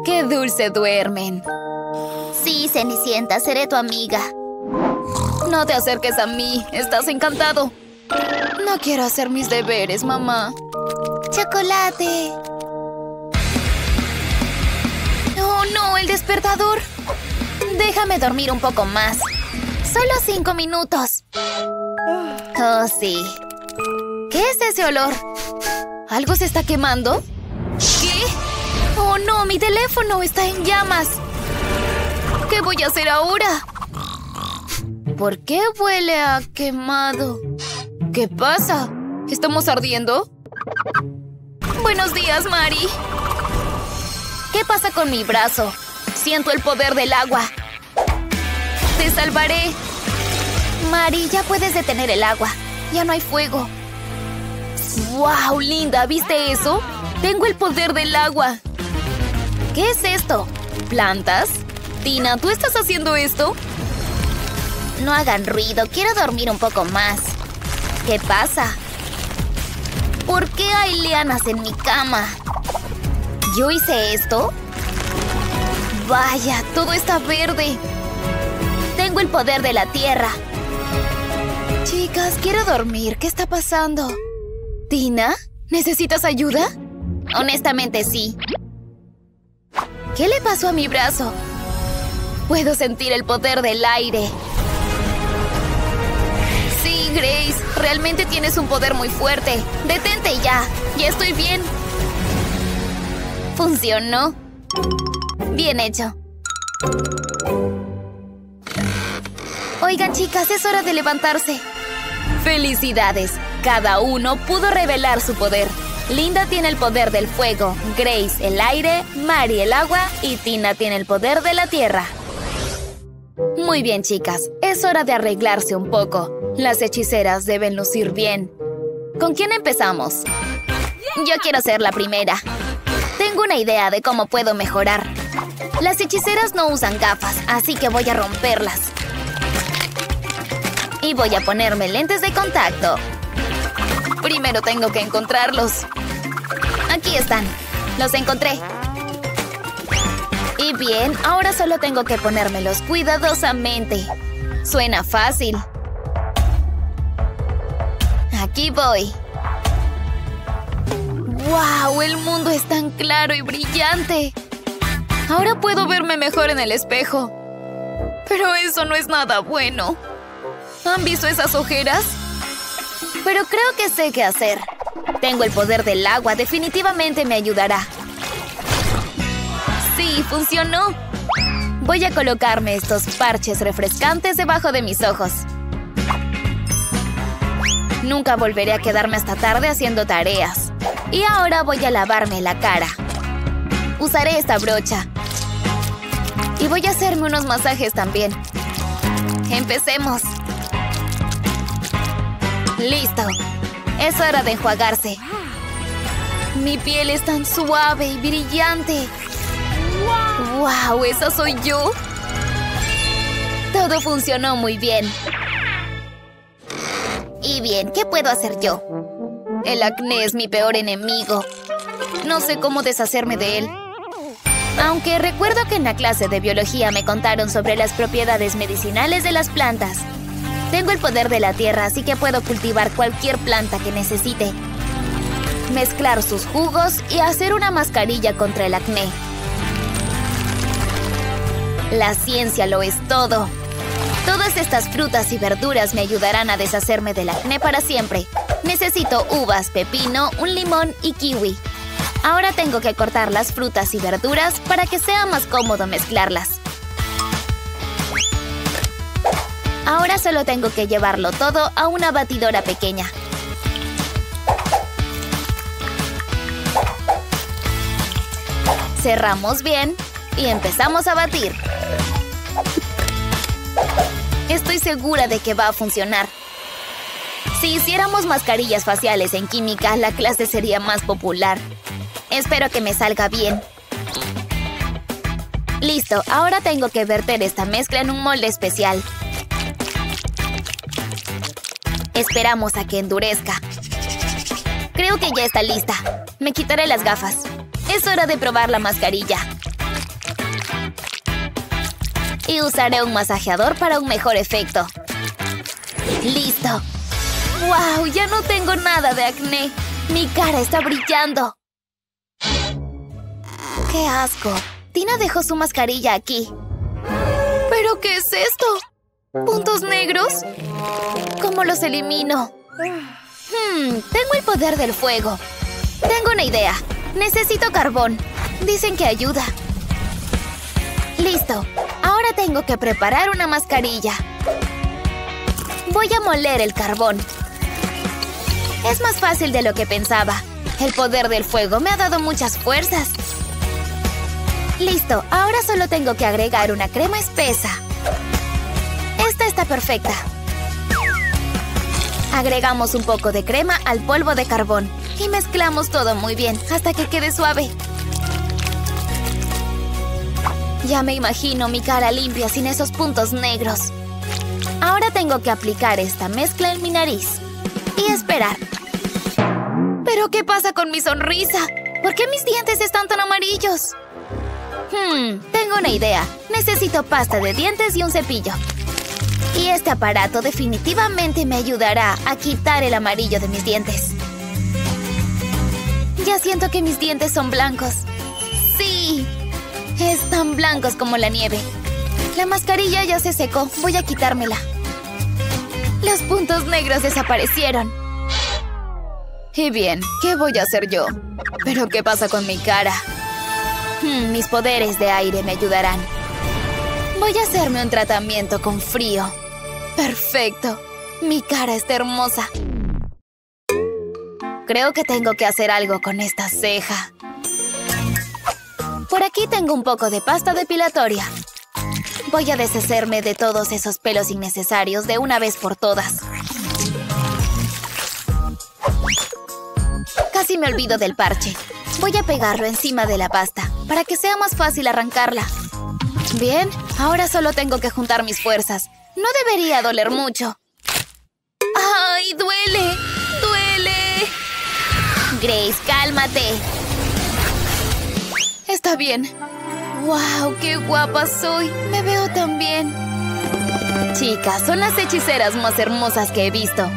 ¡Qué dulce duermen! Sí, Cenicienta, seré tu amiga. No te acerques a mí, estás encantado. No quiero hacer mis deberes, mamá. ¡Chocolate! ¡Oh, no! ¡El despertador! Déjame dormir un poco más. Solo 5 minutos. Oh, sí. ¿Qué es ese olor? ¿Algo se está quemando? ¿Qué? ¡Oh, no! ¡Mi teléfono está en llamas! ¿Qué voy a hacer ahora? ¿Por qué huele a quemado? ¿Qué pasa? ¿Estamos ardiendo? Buenos días, Mari. ¿Qué pasa con mi brazo? Siento el poder del agua. ¡Te salvaré! Mari, ya puedes detener el agua. Ya no hay fuego. ¡Wow, Linda! ¿Viste eso? Tengo el poder del agua. ¿Qué es esto? ¿Plantas? Tina, ¿tú estás haciendo esto? No hagan ruido. Quiero dormir un poco más. ¿Qué pasa? ¿Por qué hay lianas en mi cama? ¿Yo hice esto? Vaya, todo está verde. Tengo el poder de la tierra. Chicas, quiero dormir. ¿Qué está pasando? ¿Tina? ¿Necesitas ayuda? Honestamente, sí. ¿Qué le pasó a mi brazo? Puedo sentir el poder del aire. Sí, Grace, realmente tienes un poder muy fuerte. Detente ya. Ya estoy bien. Funcionó. Bien hecho. Oigan, chicas, es hora de levantarse. ¡Felicidades! Cada uno pudo revelar su poder. Linda tiene el poder del fuego, Grace el aire, Mari el agua y Tina tiene el poder de la tierra. Muy bien, chicas. Es hora de arreglarse un poco. Las hechiceras deben lucir bien. ¿Con quién empezamos? Yo quiero ser la primera. Tengo una idea de cómo puedo mejorar. Las hechiceras no usan gafas, así que voy a romperlas. Y voy a ponerme lentes de contacto. Primero tengo que encontrarlos. Aquí están. Los encontré. Y bien, ahora solo tengo que ponérmelos cuidadosamente. Suena fácil. Aquí voy. ¡Wow! El mundo es tan claro y brillante. Ahora puedo verme mejor en el espejo. Pero eso no es nada bueno. ¿Han visto esas ojeras? Pero creo que sé qué hacer. Tengo el poder del agua, definitivamente me ayudará. ¡Sí, funcionó! Voy a colocarme estos parches refrescantes debajo de mis ojos. Nunca volveré a quedarme hasta tarde haciendo tareas. Y ahora voy a lavarme la cara. Usaré esta brocha. Y voy a hacerme unos masajes también. ¡Empecemos! ¡Listo! Es hora de enjuagarse. Mi piel es tan suave y brillante. ¡Wow! ¿Esa soy yo? Todo funcionó muy bien. Y bien, ¿qué puedo hacer yo? El acné es mi peor enemigo. No sé cómo deshacerme de él. Aunque recuerdo que en la clase de biología me contaron sobre las propiedades medicinales de las plantas. Tengo el poder de la tierra, así que puedo cultivar cualquier planta que necesite. Mezclar sus jugos y hacer una mascarilla contra el acné. La ciencia lo es todo. Todas estas frutas y verduras me ayudarán a deshacerme del acné para siempre. Necesito uvas, pepino, un limón y kiwi. Ahora tengo que cortar las frutas y verduras para que sea más cómodo mezclarlas. Ahora solo tengo que llevarlo todo a una batidora pequeña. Cerramos bien y empezamos a batir. Estoy segura de que va a funcionar. Si hiciéramos mascarillas faciales en química, la clase sería más popular. Espero que me salga bien. Listo, ahora tengo que verter esta mezcla en un molde especial. Esperamos a que endurezca. Creo que ya está lista. Me quitaré las gafas. Es hora de probar la mascarilla. Y usaré un masajeador para un mejor efecto. ¡Listo! ¡Wow! Ya no tengo nada de acné. Mi cara está brillando. ¡Qué asco! Tina dejó su mascarilla aquí. ¿Pero qué es esto? ¿Puntos negros? ¿Cómo los elimino? Tengo el poder del fuego. Tengo una idea. Necesito carbón. Dicen que ayuda. ¡Listo! Ahora tengo que preparar una mascarilla. Voy a moler el carbón. Es más fácil de lo que pensaba. El poder del fuego me ha dado muchas fuerzas. Listo, ahora solo tengo que agregar una crema espesa. Esta está perfecta. Agregamos un poco de crema al polvo de carbón y mezclamos todo muy bien hasta que quede suave. Ya me imagino mi cara limpia sin esos puntos negros. Ahora tengo que aplicar esta mezcla en mi nariz y esperar. ¿Pero qué pasa con mi sonrisa? ¿Por qué mis dientes están tan amarillos? Tengo una idea. Necesito pasta de dientes y un cepillo. Y este aparato definitivamente me ayudará a quitar el amarillo de mis dientes. Ya siento que mis dientes son blancos. ¡Sí! Están blancos como la nieve. La mascarilla ya se secó. Voy a quitármela. Los puntos negros desaparecieron. Y bien, ¿qué voy a hacer yo? ¿Pero qué pasa con mi cara? Mis poderes de aire me ayudarán. Voy a hacerme un tratamiento con frío. ¡Perfecto! Mi cara está hermosa. Creo que tengo que hacer algo con esta ceja. Por aquí tengo un poco de pasta depilatoria. Voy a deshacerme de todos esos pelos innecesarios de una vez por todas. Casi me olvido del parche. Voy a pegarlo encima de la pasta para que sea más fácil arrancarla. Bien, ahora solo tengo que juntar mis fuerzas. No debería doler mucho. ¡Ay, duele! ¡Duele! Grace, cálmate. Está bien. ¡Wow! ¡Qué guapa soy! Me veo tan bien. Chicas, son las hechiceras más hermosas que he visto.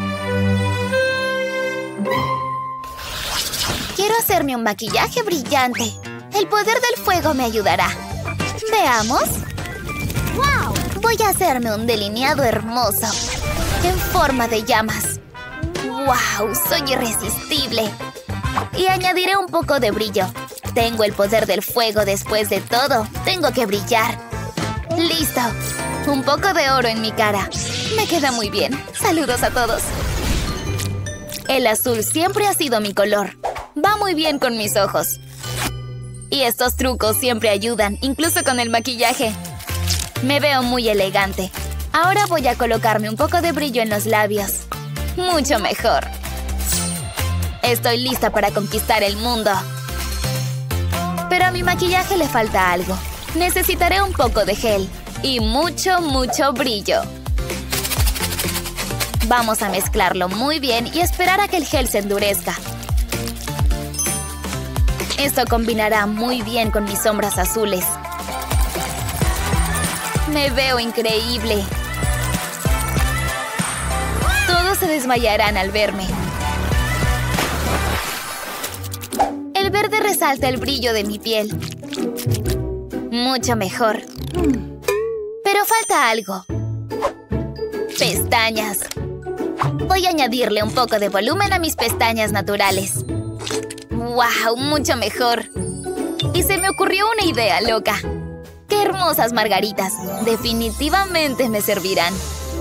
Quiero hacerme un maquillaje brillante. El poder del fuego me ayudará. Veamos. ¡Wow! Voy a hacerme un delineado hermoso en forma de llamas. ¡Wow! Soy irresistible. Y añadiré un poco de brillo. Tengo el poder del fuego después de todo. Tengo que brillar. ¡Listo! Un poco de oro en mi cara. Me queda muy bien. Saludos a todos. El azul siempre ha sido mi color. Va muy bien con mis ojos. Y estos trucos siempre ayudan, incluso con el maquillaje. Me veo muy elegante. Ahora voy a colocarme un poco de brillo en los labios. Mucho mejor. Estoy lista para conquistar el mundo. Pero a mi maquillaje le falta algo. Necesitaré un poco de gel. Y mucho, mucho brillo. Vamos a mezclarlo muy bien y esperar a que el gel se endurezca. Esto combinará muy bien con mis sombras azules. Me veo increíble. Todos se desmayarán al verme. El verde resalta el brillo de mi piel. Mucho mejor. Pero falta algo. Pestañas. Voy a añadirle un poco de volumen a mis pestañas naturales. ¡Wow! Mucho mejor. Y se me ocurrió una idea loca. ¡Qué hermosas margaritas! Definitivamente me servirán.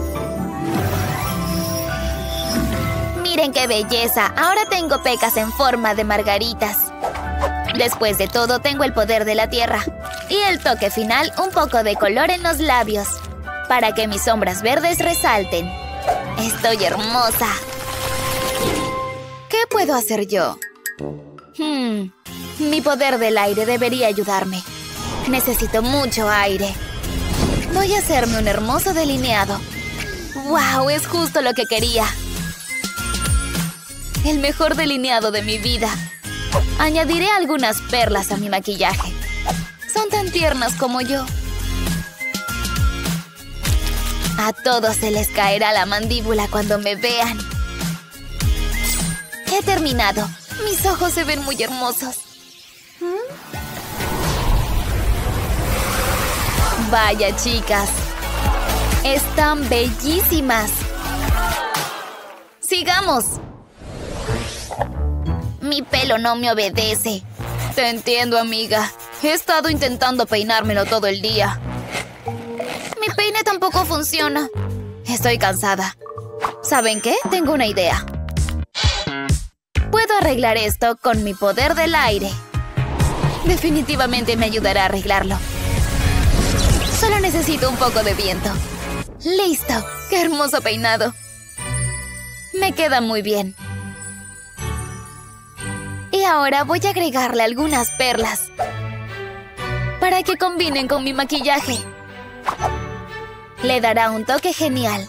¡Miren qué belleza! Ahora tengo pecas en forma de margaritas. Después de todo, tengo el poder de la tierra. Y el toque final, un poco de color en los labios. Para que mis sombras verdes resalten. ¡Estoy hermosa! ¿Qué puedo hacer yo? Mi poder del aire debería ayudarme. Necesito mucho aire. Voy a hacerme un hermoso delineado. ¡Wow! Es justo lo que quería. El mejor delineado de mi vida. Añadiré algunas perlas a mi maquillaje. Son tan tiernas como yo. A todos se les caerá la mandíbula cuando me vean. He terminado. Mis ojos se ven muy hermosos. Vaya, chicas. Están bellísimas. ¡Sigamos! Mi pelo no me obedece. Te entiendo, amiga. He estado intentando peinármelo todo el día. Mi peine tampoco funciona. Estoy cansada. ¿Saben qué? Tengo una idea. Puedo arreglar esto con mi poder del aire. Definitivamente me ayudará a arreglarlo. Solo necesito un poco de viento. ¡Listo! ¡Qué hermoso peinado! Me queda muy bien. Y ahora voy a agregarle algunas perlas para que combinen con mi maquillaje. Le dará un toque genial.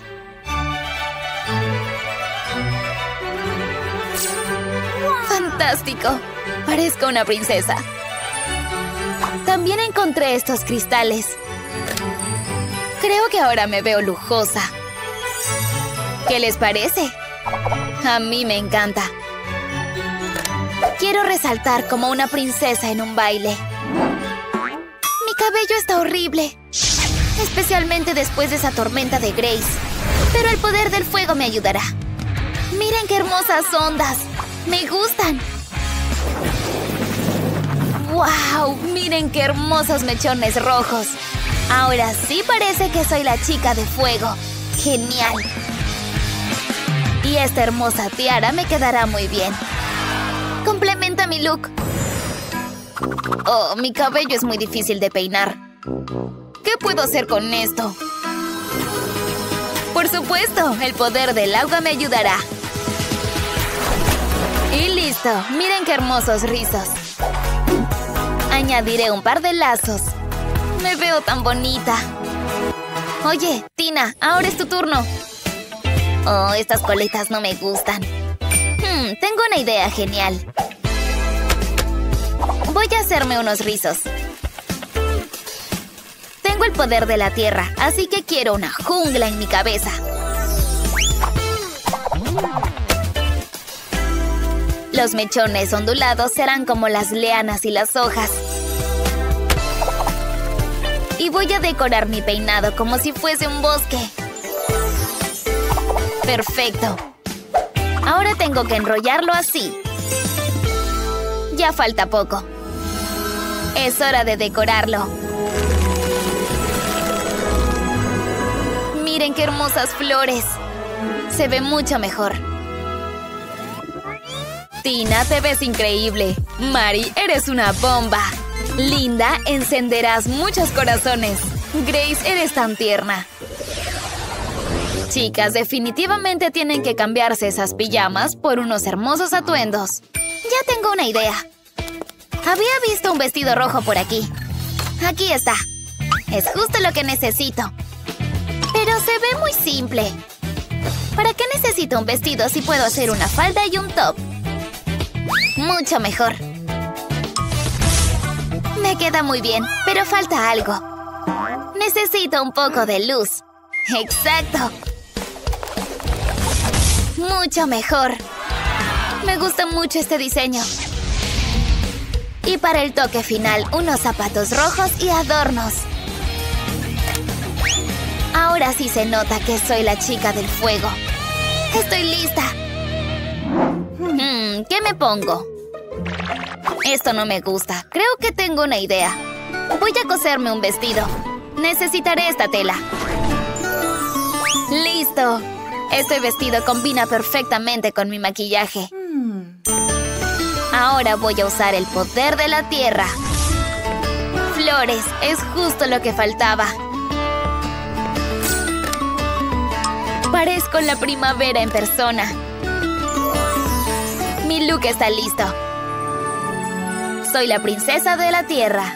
¡Fantástico! Parezco una princesa. También encontré estos cristales. Creo que ahora me veo lujosa. ¿Qué les parece? A mí me encanta. Quiero resaltar como una princesa en un baile. Mi cabello está horrible, especialmente después de esa tormenta de Grace. Pero el poder del fuego me ayudará. Miren qué hermosas ondas. Me gustan. ¡Wow! Miren qué hermosos mechones rojos. Ahora sí parece que soy la chica de fuego. ¡Genial! Y esta hermosa tiara me quedará muy bien. Complementa mi look. Oh, mi cabello es muy difícil de peinar. ¿Qué puedo hacer con esto? Por supuesto, el poder del agua me ayudará. Y listo. Miren qué hermosos rizos. Añadiré un par de lazos. Me veo tan bonita. Oye, Tina, ahora es tu turno. Oh, estas coletas no me gustan. Tengo una idea genial. Voy a hacerme unos rizos. Tengo el poder de la tierra, así que quiero una jungla en mi cabeza. Los mechones ondulados serán como las lianas y las hojas. Y voy a decorar mi peinado como si fuese un bosque. Perfecto. Ahora tengo que enrollarlo así. Ya falta poco. Es hora de decorarlo. Miren qué hermosas flores. Se ve mucho mejor. Tina, te ves increíble. Mari, eres una bomba. Linda, encenderás muchos corazones. Grace, eres tan tierna. Chicas, definitivamente tienen que cambiarse esas pijamas por unos hermosos atuendos. Ya tengo una idea. Había visto un vestido rojo por aquí. Aquí está. Es justo lo que necesito. Pero se ve muy simple. ¿Para qué necesito un vestido si puedo hacer una falda y un top? Mucho mejor. Me queda muy bien, pero falta algo. Necesito un poco de luz. ¡Exacto! Mucho mejor. Me gusta mucho este diseño. Y para el toque final, unos zapatos rojos y adornos. Ahora sí se nota que soy la chica del fuego. ¡Estoy lista! ¿Qué me pongo? Esto no me gusta. Creo que tengo una idea. Voy a coserme un vestido. Necesitaré esta tela. ¡Listo! Este vestido combina perfectamente con mi maquillaje. Ahora voy a usar el poder de la tierra. Flores, es justo lo que faltaba. Parezco la primavera en persona. Mi look está listo. Soy la princesa de la tierra.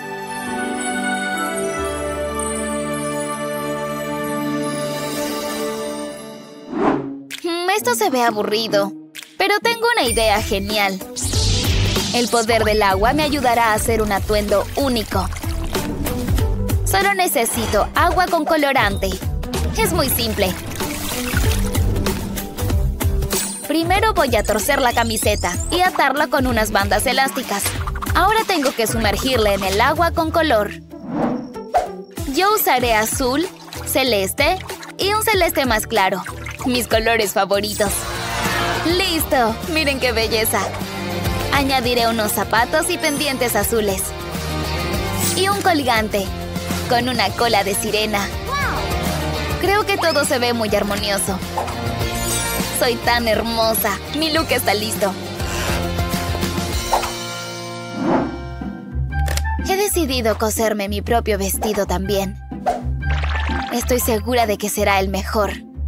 Esto se ve aburrido, pero tengo una idea genial. El poder del agua me ayudará a hacer un atuendo único. Solo necesito agua con colorante. Es muy simple. Primero voy a torcer la camiseta y atarla con unas bandas elásticas. Ahora tengo que sumergirla en el agua con color. Yo usaré azul, celeste y un celeste más claro. Mis colores favoritos. ¡Listo! ¡Miren qué belleza! Añadiré unos zapatos y pendientes azules. Y un colgante con una cola de sirena. Creo que todo se ve muy armonioso. Soy tan hermosa. Mi look está listo. He decidido coserme mi propio vestido también. Estoy segura de que será el mejor.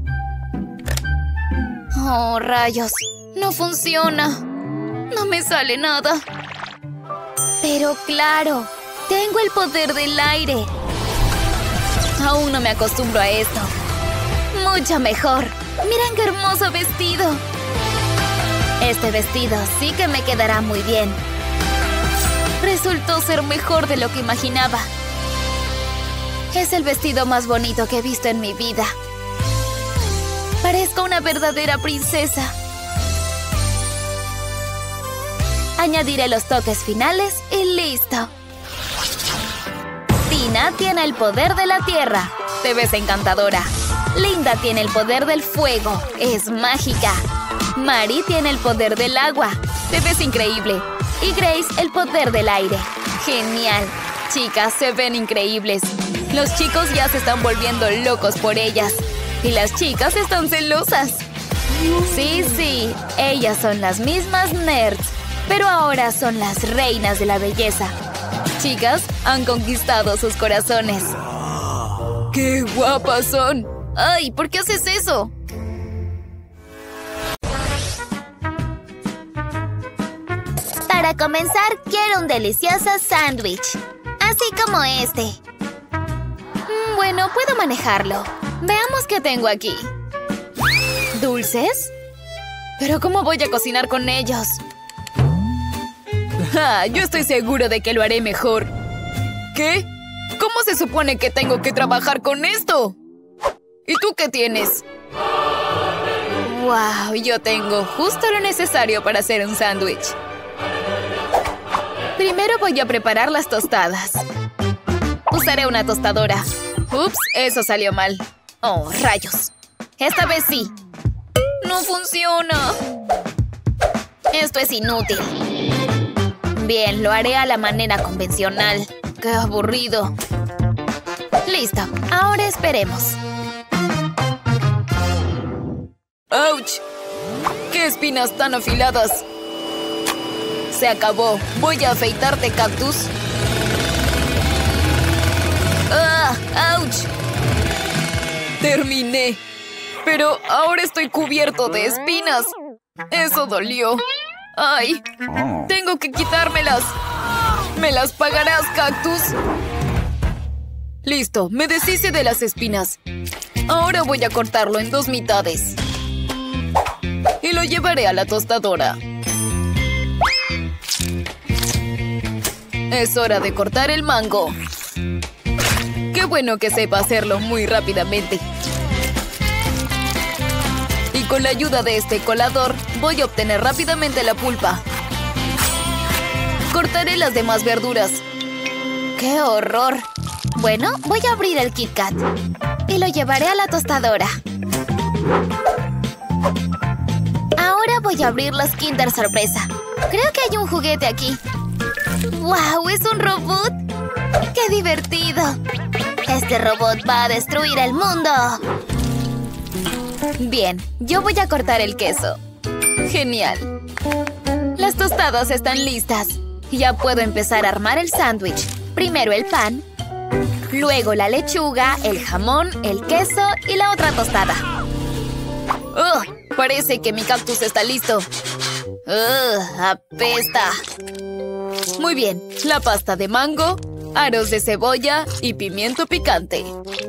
¡Oh, rayos! ¡No funciona! No me sale nada. Pero claro, tengo el poder del aire. Aún no me acostumbro a esto. Mucho mejor. ¡Miren qué hermoso vestido! Este vestido sí que me quedará muy bien. Resultó ser mejor de lo que imaginaba. Es el vestido más bonito que he visto en mi vida. Parezco una verdadera princesa. Añadiré los toques finales y listo. Tina tiene el poder de la tierra. Te ves encantadora. Linda tiene el poder del fuego. Es mágica. Mari tiene el poder del agua. Te ves increíble. Y Grace el poder del aire. ¡Genial! Chicas, se ven increíbles. Los chicos ya se están volviendo locos por ellas. Y las chicas están celosas. Sí, ellas son las mismas nerds. Pero ahora son las reinas de la belleza. Chicas, han conquistado sus corazones. ¡Qué guapas son! ¡Ay! ¿Por qué haces eso? Para comenzar, quiero un delicioso sándwich. Así como este. Bueno, puedo manejarlo. Veamos qué tengo aquí. ¿Dulces? ¿Pero cómo voy a cocinar con ellos? Yo estoy seguro de que lo haré mejor. ¿Qué? ¿Cómo se supone que tengo que trabajar con esto? ¿Y tú qué tienes? ¡Wow! Yo tengo justo lo necesario para hacer un sándwich. Primero voy a preparar las tostadas. Usaré una tostadora. Ups, eso salió mal. Oh, rayos. Esta vez sí. ¡No funciona! Esto es inútil. Bien, lo haré a la manera convencional. ¡Qué aburrido! Listo, ahora esperemos. ¡Auch! ¡Qué espinas tan afiladas! Se acabó. Voy a afeitarte, cactus. ¡Ah! ¡Auch! Terminé. Pero ahora estoy cubierto de espinas. Eso dolió. ¡Ay! Tengo que quitármelas. ¿Me las pagarás, cactus? Listo, me deshice de las espinas. Ahora voy a cortarlo en 2 mitades. Y lo llevaré a la tostadora. Es hora de cortar el mango. Qué bueno que sepa hacerlo muy rápidamente. Y con la ayuda de este colador, voy a obtener rápidamente la pulpa. Cortaré las demás verduras. ¡Qué horror! Bueno, voy a abrir el Kit Kat. Y lo llevaré a la tostadora. Ahora voy a abrir los Kinder Sorpresa. Creo que hay un juguete aquí. ¡Wow! ¿Es un robot? ¡Qué divertido! Este robot va a destruir el mundo. Bien, yo voy a cortar el queso. ¡Genial! Las tostadas están listas. Ya puedo empezar a armar el sándwich. Primero el pan, luego la lechuga, el jamón, el queso y la otra tostada. Parece que mi cactus está listo. ¡Apesta! Muy bien, la pasta de mango, aros de cebolla y pimiento picante.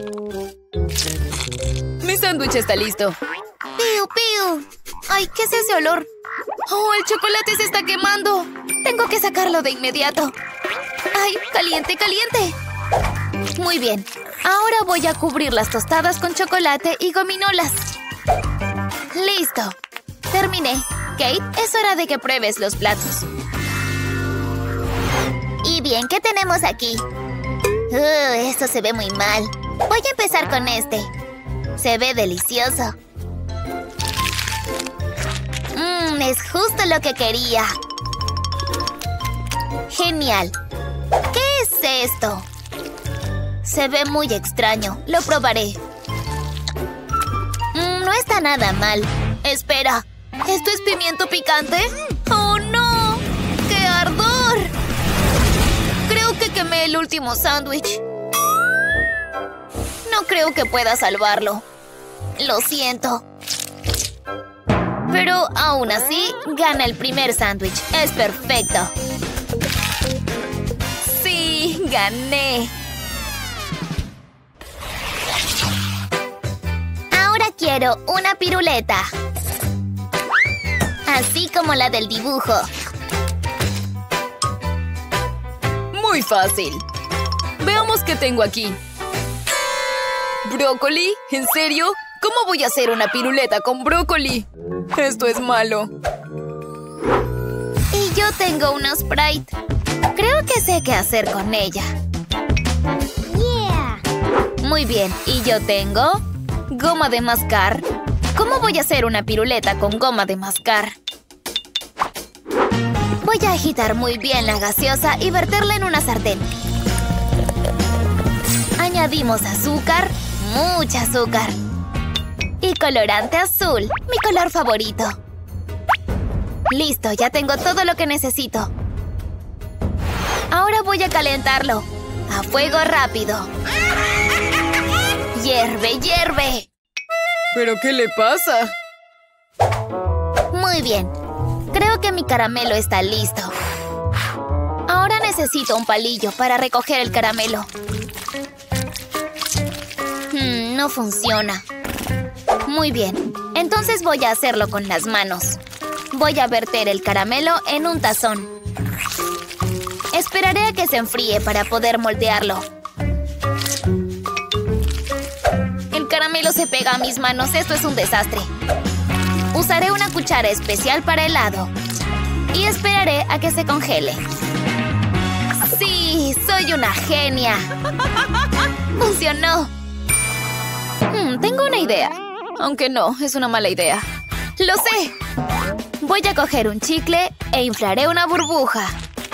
Mi sándwich está listo. ¡Piu, piu! ¡Ay, qué es ese olor! ¡Oh, el chocolate se está quemando! Tengo que sacarlo de inmediato. ¡Ay, caliente, caliente! Muy bien, Ahora voy a cubrir las tostadas con chocolate y gominolas. ¡Listo! Terminé. Kate, es hora de que pruebes los platos. Y bien, ¿qué tenemos aquí? Esto se ve muy mal. Voy a empezar con este. Se ve delicioso. Es justo lo que quería. Genial. ¿Qué es esto? Se ve muy extraño. Lo probaré. No está nada mal. Espera. ¿Esto es pimiento picante? ¡Oh, no! ¡Qué ardor! Creo que quemé el último sándwich. No creo que pueda salvarlo. Lo siento. Pero aún así, gana el primer sándwich. Es perfecto. ¡Sí! ¡Gané! Ahora quiero una piruleta. Así como la del dibujo. Muy fácil. Veamos qué tengo aquí. ¿Brócoli? ¿En serio? ¿Cómo voy a hacer una piruleta con brócoli? Esto es malo. Y yo tengo una Sprite. Creo que sé qué hacer con ella. Muy bien. Y yo tengo goma de mascar. ¿Cómo voy a hacer una piruleta con goma de mascar? Voy a agitar muy bien la gaseosa y verterla en una sartén. Añadimos azúcar, mucha azúcar. Y colorante azul, mi color favorito. Listo, ya tengo todo lo que necesito. Ahora voy a calentarlo. A fuego rápido. ¡Hierve, hierve! ¿Pero qué le pasa? Muy bien. Creo que mi caramelo está listo. Ahora necesito un palillo para recoger el caramelo. No funciona. Muy bien. Entonces voy a hacerlo con las manos. Voy a verter el caramelo en un tazón. Esperaré a que se enfríe para poder moldearlo. El caramelo se pega a mis manos. Esto es un desastre. Usaré una cuchara especial para helado. Y esperaré a que se congele. ¡Sí! ¡Soy una genia! ¡Funcionó! Tengo una idea. Aunque no, es una mala idea. ¡Lo sé! Voy a coger un chicle e inflaré una burbuja.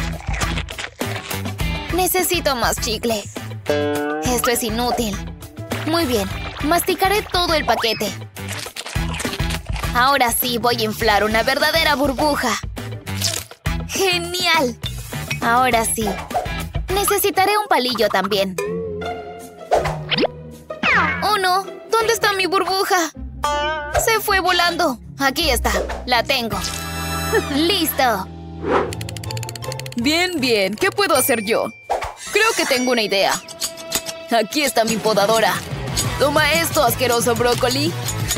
Necesito más chicle. Esto es inútil. Muy bien, masticaré todo el paquete. Ahora sí voy a inflar una verdadera burbuja. ¡Genial! Ahora sí. Necesitaré un palillo también. ¡Oh, no! ¿Dónde está mi burbuja? Se fue volando. Aquí está. La tengo. ¡Listo! Bien, bien. ¿Qué puedo hacer yo? Creo que tengo una idea. Aquí está mi podadora. Toma esto, asqueroso brócoli.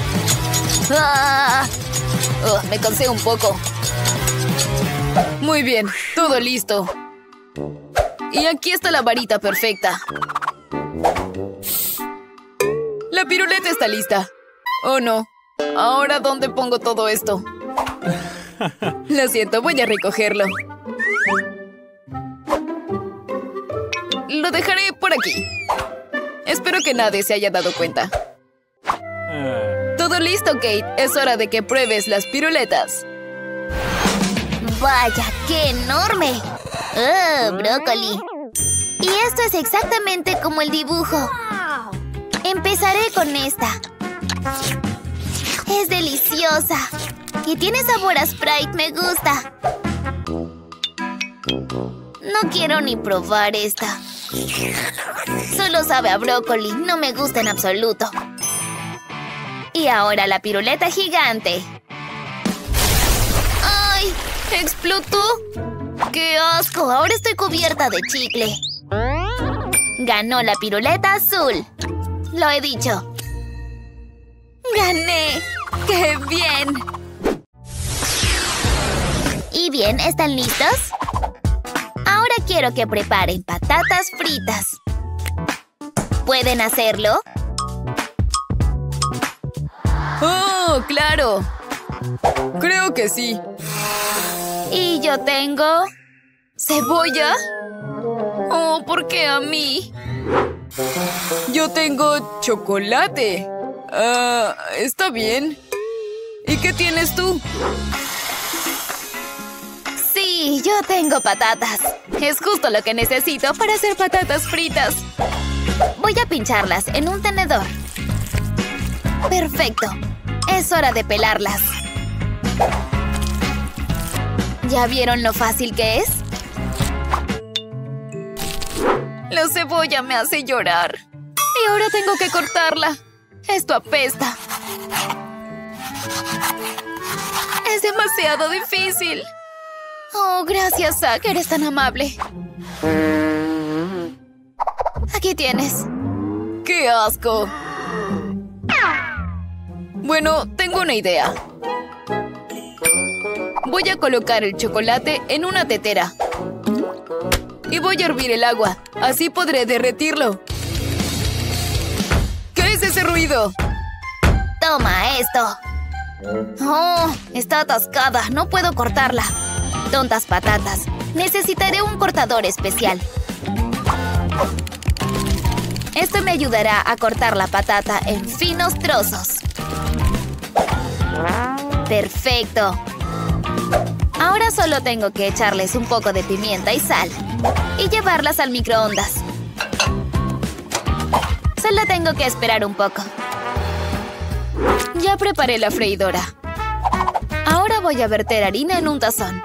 ¡Ah! Me cansé un poco. Muy bien, todo listo. Y aquí está la varita perfecta. La piruleta está lista. Oh, no. ¿Ahora dónde pongo todo esto? Lo siento, voy a recogerlo. Lo dejaré por aquí. Espero que nadie se haya dado cuenta. Todo listo, Kate. Es hora de que pruebes las piruletas. ¡Vaya, qué enorme! ¡Oh, brócoli! Y esto es exactamente como el dibujo. Empezaré con esta. Es deliciosa. Y tiene sabor a Sprite, me gusta. No quiero ni probar esta. Solo sabe a brócoli, no me gusta en absoluto. Y ahora la piruleta gigante. ¡Ay! ¿Explotó? ¡Qué asco! Ahora estoy cubierta de chicle. Ganó la piruleta azul. Lo he dicho. ¡Gané! ¡Qué bien! ¿Y bien? ¿Están listos? Ahora quiero que preparen patatas fritas. ¿Pueden hacerlo? ¡Oh, claro! Creo que sí. ¿Y yo tengo cebolla? Oh, ¿por qué a mí? Yo tengo chocolate. Está bien. ¿Y qué tienes tú? Sí, yo tengo patatas. Es justo lo que necesito para hacer patatas fritas. Voy a pincharlas en un tenedor. Perfecto. Es hora de pelarlas. ¿Ya vieron lo fácil que es? La cebolla me hace llorar. Y ahora tengo que cortarla. Esto apesta. Es demasiado difícil. Oh, gracias, Zack. Eres tan amable. Aquí tienes. ¡Qué asco! Bueno, tengo una idea. Voy a colocar el chocolate en una tetera. Y voy a hervir el agua. Así podré derretirlo. ¿Qué es ese ruido? Toma esto. Oh, está atascada. No puedo cortarla. Tontas patatas. Necesitaré un cortador especial. Esto me ayudará a cortar la patata en finos trozos. Perfecto. Ahora solo tengo que echarles un poco de pimienta y sal y llevarlas al microondas. Solo tengo que esperar un poco. Ya preparé la freidora. Ahora voy a verter harina en un tazón.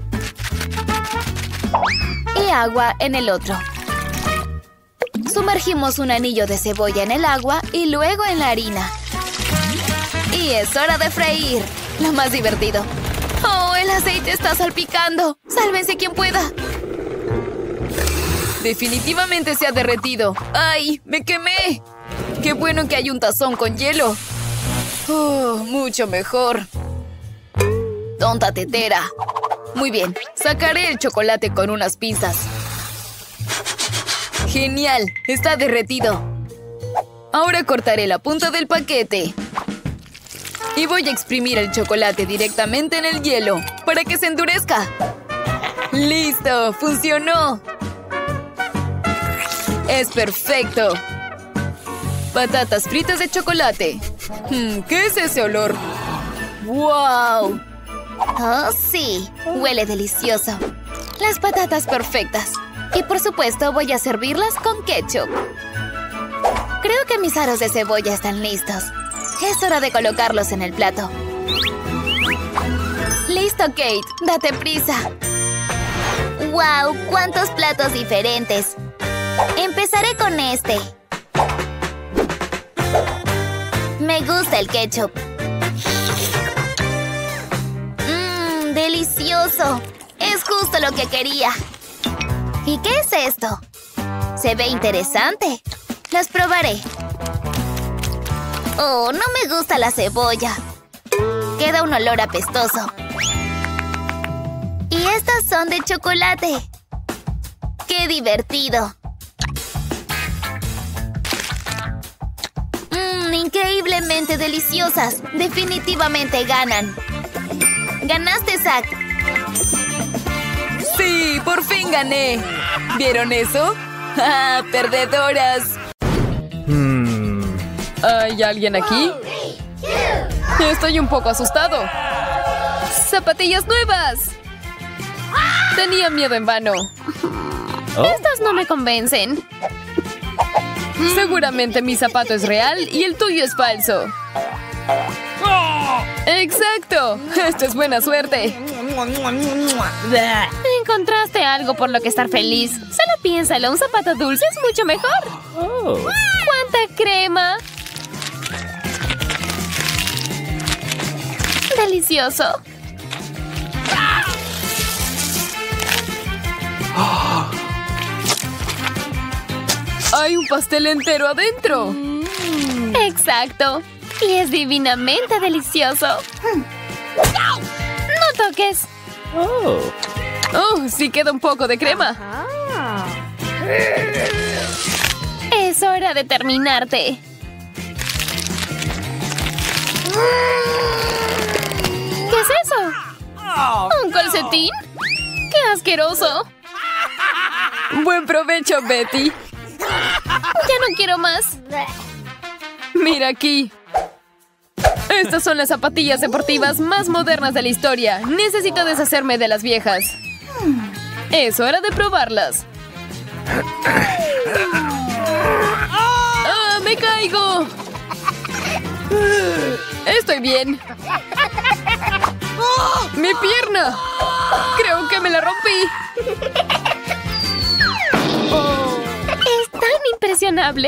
Y agua en el otro. Sumergimos un anillo de cebolla en el agua y luego en la harina. Y es hora de freír. Lo más divertido. ¡Oh, el aceite está salpicando! ¡Sálvense quien pueda! Definitivamente se ha derretido. ¡Ay, me quemé! ¡Qué bueno que hay un tazón con hielo! ¡Oh, mucho mejor! ¡Tonta tetera! Muy bien, sacaré el chocolate con unas pinzas. ¡Genial! ¡Está derretido! Ahora cortaré la punta del paquete. Y voy a exprimir el chocolate directamente en el hielo para que se endurezca. ¡Listo! ¡Funcionó! ¡Es perfecto! Patatas fritas de chocolate. ¿Qué es ese olor? ¡Wow! Oh, sí. Huele delicioso. Las patatas perfectas. Y por supuesto voy a servirlas con ketchup. Creo que mis aros de cebolla están listos. Es hora de colocarlos en el plato. ¡Listo, Kate! ¡Date prisa! ¡Wow! ¡Cuántos platos diferentes! Empezaré con este. Me gusta el ketchup. ¡Mmm! ¡Delicioso! Es justo lo que quería. ¿Y qué es esto? Se ve interesante. Las probaré. Oh, no me gusta la cebolla. Queda un olor apestoso. Y estas son de chocolate. ¡Qué divertido! Increíblemente deliciosas. Definitivamente ganan. ¡Ganaste, Zack! ¡Sí! ¡Por fin gané! ¿Vieron eso? ¡Ah, perdedoras! ¿Hay alguien aquí? Estoy un poco asustado. ¡Zapatillas nuevas! Tenía miedo en vano. Estas no me convencen. Seguramente mi zapato es real y el tuyo es falso. ¡Exacto! Esto es buena suerte. Encontraste algo por lo que estar feliz. Solo piénsalo, un zapato dulce es mucho mejor. ¡Cuánta crema! ¡Delicioso! ¡Hay un pastel entero adentro! ¡Exacto! Y es divinamente delicioso. ¡No toques! ¡Oh! Sí queda un poco de crema. ¡Es hora hora de terminarte. ¿Qué es eso? ¿Un calcetín? ¡Qué asqueroso! Buen provecho, Betty. Ya no quiero más. Mira aquí. Estas son las zapatillas deportivas más modernas de la historia. Necesito deshacerme de las viejas. Es hora de probarlas. ¡Ah, me caigo! Estoy bien. ¡Mi pierna! Creo que me la rompí. ¿Es tan impresionable?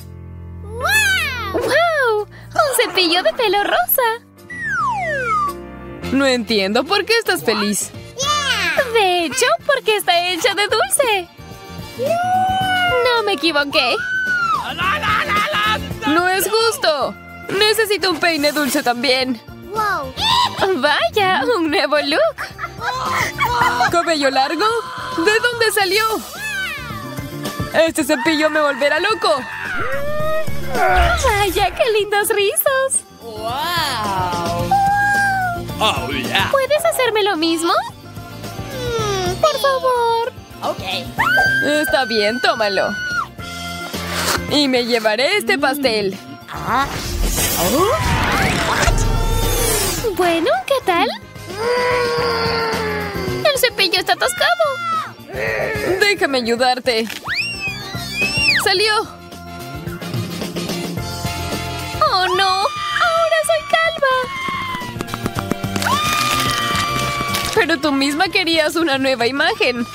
¡Wow! ¡Un cepillo de pelo rosa! No entiendo por qué estás feliz. De hecho, porque está hecha de dulce. No me equivoqué. ¡No es justo! Necesito un peine dulce también. Vaya, un nuevo look. ¿Cabello largo? ¿De dónde salió? Este cepillo me volverá loco. Vaya, qué lindos rizos. Oh, yeah. ¿Puedes hacerme lo mismo? Por favor. Está bien, tómalo. Y me llevaré este pastel. Bueno, ¿qué tal? El cepillo está atascado. Déjame ayudarte. ¡Salió! ¡Oh, no! ¡Ahora soy calva! Pero tú misma querías una nueva imagen.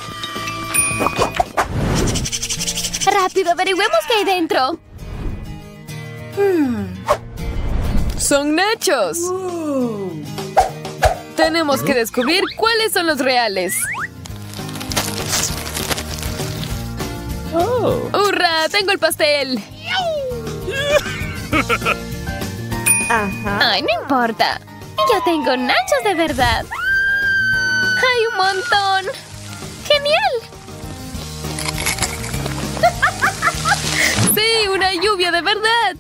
¡Rápido, averigüemos qué hay dentro! ¡Son nachos! Tenemos que descubrir cuáles son los reales. ¡Hurra! ¡Tengo el pastel! ¡Ay, no importa! Yo tengo nachos de verdad. ¡Hay un montón! ¡Genial! ¡Sí! ¡Una lluvia de verdad!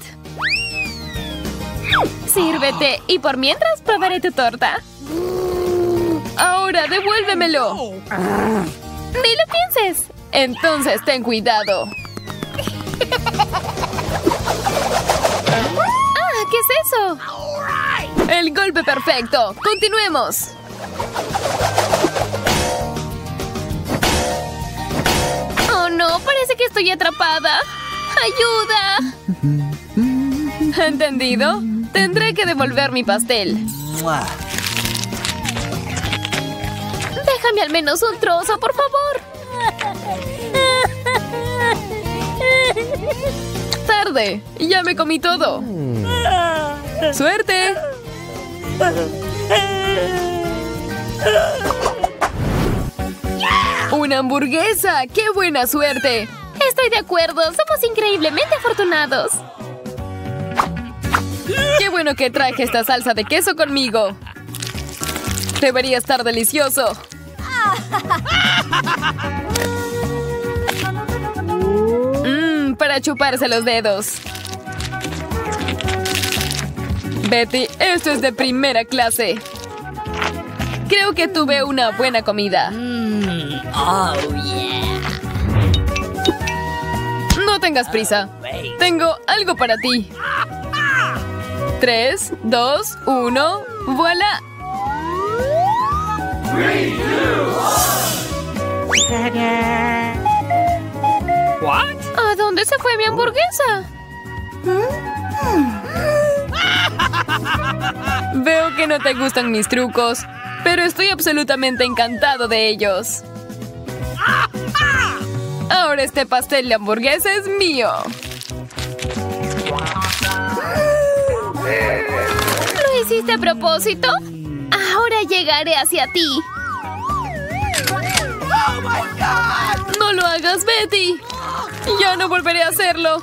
Sírvete y por mientras probaré tu torta. ¡Ahora devuélvemelo! ¡Ni lo pienses! Entonces ten cuidado. ¡Ah! ¿Qué es eso? ¡El golpe perfecto! ¡Continuemos! ¡Oh, no! Parece que estoy atrapada. ¡Ayuda! ¿Entendido? Tendré que devolver mi pastel. Déjame al menos un trozo, por favor. ¡Tarde! ¡Ya me comí todo! ¡Suerte! ¡Una hamburguesa! ¡Qué buena suerte! Estoy de acuerdo. Somos increíblemente afortunados. ¡Qué bueno que traje esta salsa de queso conmigo! Debería estar delicioso. Para chuparse los dedos. Betty, esto es de primera clase. Creo que tuve una buena comida. Oh, yeah. No tengas prisa. Tengo algo para ti. 3, 2, 1. ¡Voilà! What? ¿A dónde se fue mi hamburguesa? Veo que no te gustan mis trucos, pero estoy absolutamente encantado de ellos. Ahora este pastel de hamburguesa es mío. ¿Lo hiciste a propósito? Ahora llegaré hacia ti. ¡No lo hagas, Betty! ¡Ya no volveré a hacerlo!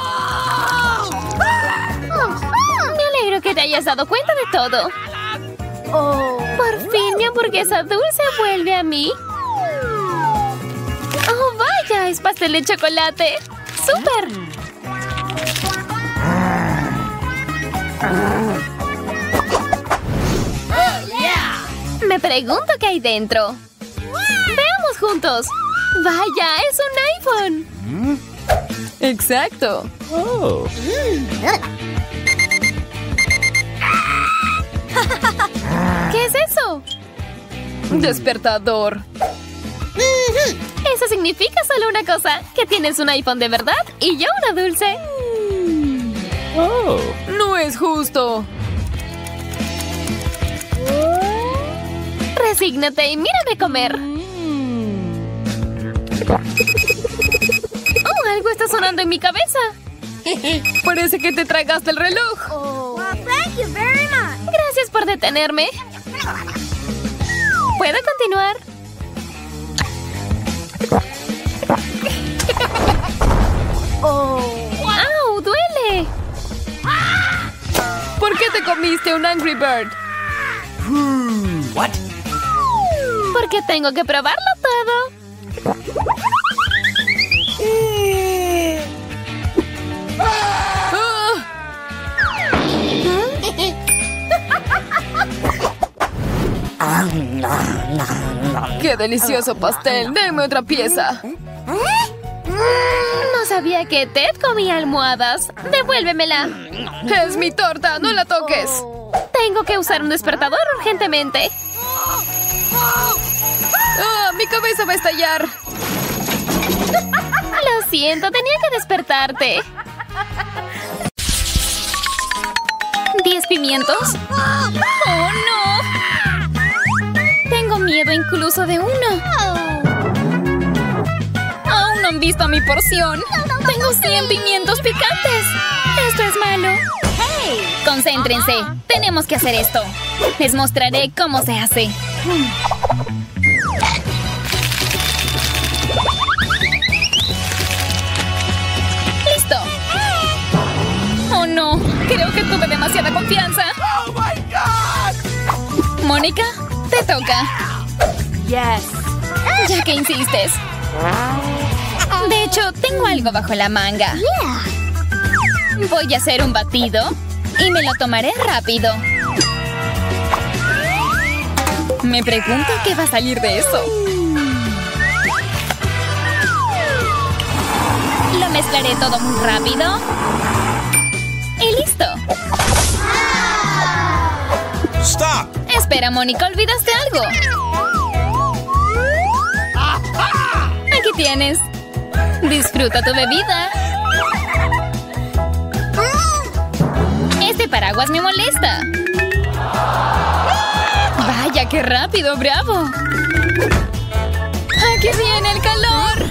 Me alegro que te hayas dado cuenta de todo. Por fin mi hamburguesa dulce vuelve a mí. ¡Oh, vaya! Es pastel de chocolate. ¡Súper! Me pregunto qué hay dentro. Veamos juntos. ¡Vaya! ¡Es un iPhone! ¡Exacto! Oh. ¿Qué es eso? Despertador. Eso significa solo una cosa. Que tienes un iPhone de verdad y yo una dulce. Oh. No es justo. Resígnate y mírame comer. Oh, algo está sonando en mi cabeza. Parece que te tragaste el reloj. Gracias por detenerme. ¿Puedo continuar? ¡Au! ¡Duele! ¿Por qué te comiste un Angry Bird? What? Porque tengo que probarlo todo. ¡Qué delicioso pastel! ¡Denme otra pieza! No sabía que Ted comía almohadas. ¡Devuélvemela! ¡Es mi torta! ¡No la toques! Tengo que usar un despertador urgentemente. ¡Ah! ¡Mi cabeza va a estallar! Lo siento, tenía que despertarte. ¿10 pimientos? ¡Oh, no! Tengo miedo incluso de uno. Aún no han visto mi porción. Tengo 100 pimientos picantes. Esto es malo. Concéntrense. Tenemos que hacer esto. Les mostraré cómo se hace. ¡Listo! ¡Oh, no! Creo que tuve demasiada confianza. Oh my God! Mónica, te toca. Yes. Ya que insistes. De hecho, tengo algo bajo la manga. Voy a hacer un batido y me lo tomaré rápido. Me pregunto qué va a salir de eso. Lo mezclaré todo muy rápido. Y listo. Stop! Espera, Mónica, ¿olvidaste algo? Aquí tienes. Disfruta tu bebida. Este paraguas me molesta. Vaya, qué rápido, bravo. Aquí viene el calor.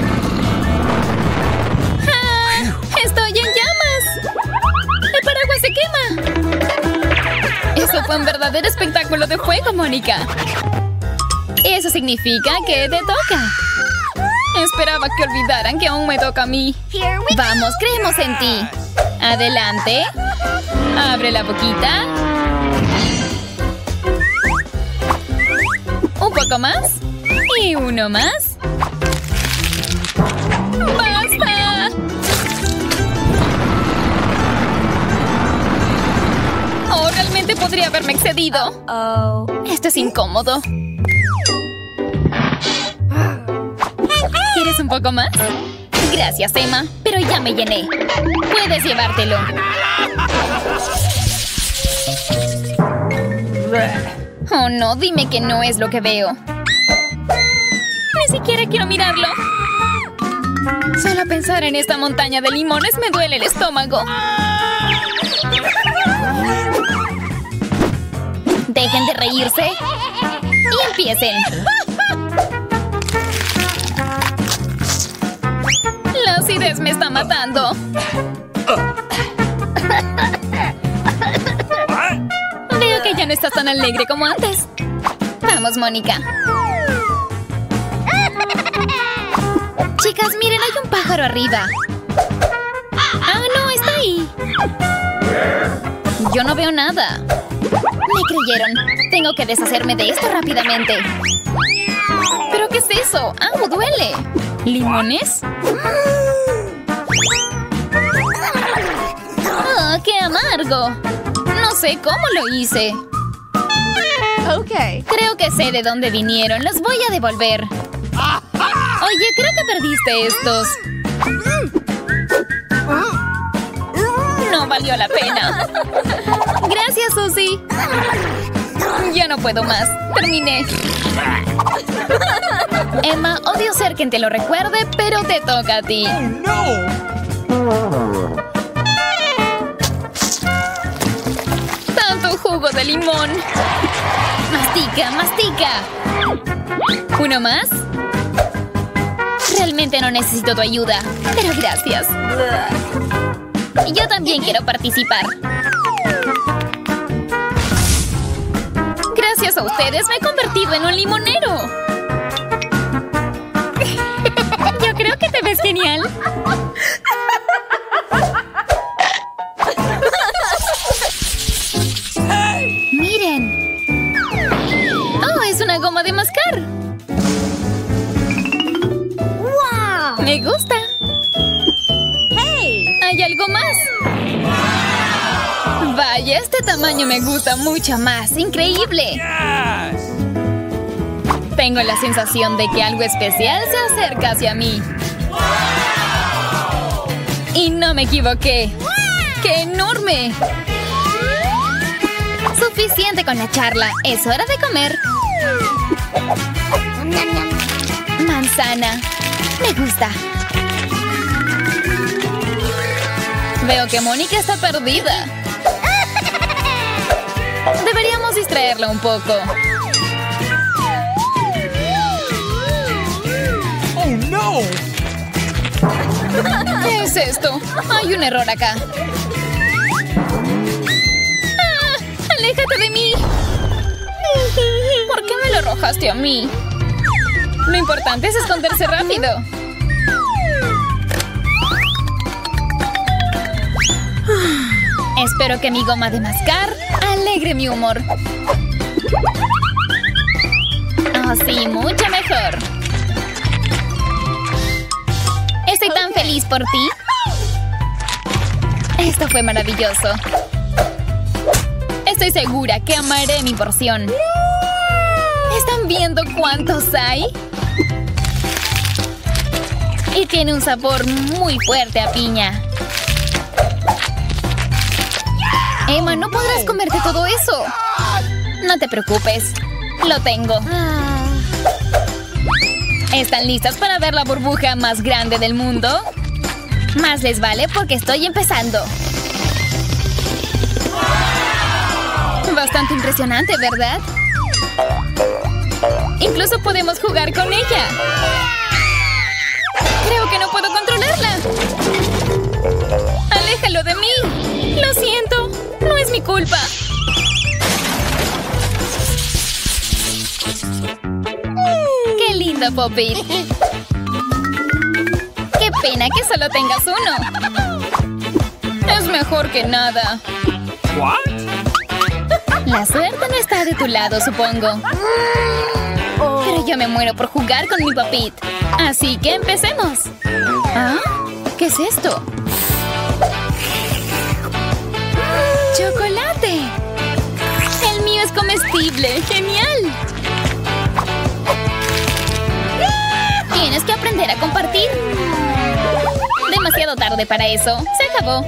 ¡Ah! Estoy en llamas. El paraguas se quema. Eso fue un verdadero espectáculo de fuego, Mónica. Eso significa que te toca. Esperaba que olvidaran que aún me toca a mí. Vamos, creemos en ti. Adelante. Abre la boquita. Un poco más. Y uno más. ¡Basta! Oh, realmente podría haberme excedido. Esto es incómodo. ¿Quieres un poco más? Gracias, Emma, pero ya me llené. Puedes llevártelo. Oh, no, dime que no es lo que veo. Ni siquiera quiero mirarlo. Solo pensar en esta montaña de limones me duele el estómago. Dejen de reírse y empiecen. La acidez me está matando. Veo que ya no estás tan alegre como antes. Vamos, Mónica. Chicas, miren, hay un pájaro arriba. Ah, no, está ahí. Yo no veo nada. Me creyeron. Tengo que deshacerme de esto rápidamente. ¿Pero qué es eso? ¡Ah, duele! ¿Limones? largo. No sé cómo lo hice. Ok. Creo que sé de dónde vinieron. Los voy a devolver. Oye, creo que perdiste estos. No valió la pena. Gracias, Susie. Ya no puedo más. Terminé. Emma, odio ser quien te lo recuerde, pero te toca a ti. No! Tanto jugo de limón. Mastica, mastica. ¿Uno más? Realmente no necesito tu ayuda, pero gracias. Yo también quiero participar. Gracias a ustedes me he convertido en un limonero. Yo creo que te ves genial. Miren. Oh, es una goma de mascar. ¡Wow! Me gusta. ¡Hey! ¿Hay algo más? Vaya, este tamaño me gusta mucho más. ¡Increíble! Yes! Tengo la sensación de que algo especial se acerca hacia mí. Y no me equivoqué. ¡Qué enorme! Suficiente con la charla. Es hora de comer. Manzana. Me gusta. Veo que Mónica está perdida. Deberíamos distraerla un poco. Oh, no! ¿Qué es esto? Hay un error acá. ¡Ah! ¡Aléjate de mí! ¿Por qué me lo arrojaste a mí? Lo importante es esconderse rápido. Espero que mi goma de mascar alegre mi humor. Oh, sí, mucho mejor. Estoy tan feliz por ti. Esto fue maravilloso. Estoy segura que amaré mi porción. ¿Están viendo cuántos hay? Y tiene un sabor muy fuerte a piña. Emma, no podrás comerte todo eso. No te preocupes. Lo tengo. ¿Están listas para ver la burbuja más grande del mundo? Más les vale porque estoy empezando. Bastante impresionante, ¿verdad? Incluso podemos jugar con ella. Creo que no puedo controlarla. ¡Aléjalo de mí! Lo siento. No es mi culpa. ¡Qué lindo, Poppy! ¡Qué pena que solo tengas uno! Es mejor que nada. What? La suerte no está de tu lado, supongo. Pero yo me muero por jugar con mi Popit. Así que empecemos. ¿Ah? ¿Qué es esto? ¡Chocolate! ¡El mío es comestible! ¡Genial! Tienes que aprender a compartir. Demasiado tarde para eso. Se acabó.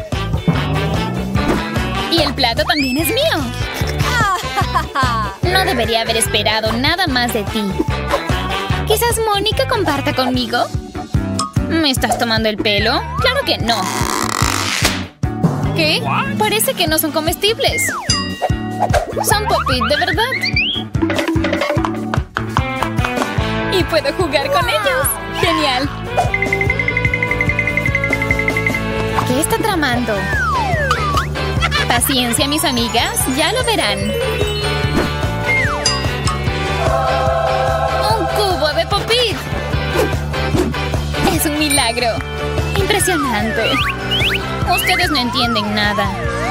Y el plato también es mío. No debería haber esperado nada más de ti. ¿Quizás Mónica comparta conmigo? ¿Me estás tomando el pelo? ¡Claro que no! ¿Qué? Parece que no son comestibles. Son Popit, de verdad. Y puedo jugar con ellos. ¡Genial! ¿Qué está tramando? Paciencia, mis amigas. Ya lo verán. ¡Un cubo de Popit! Es un milagro. Impresionante. Ustedes no entienden nada.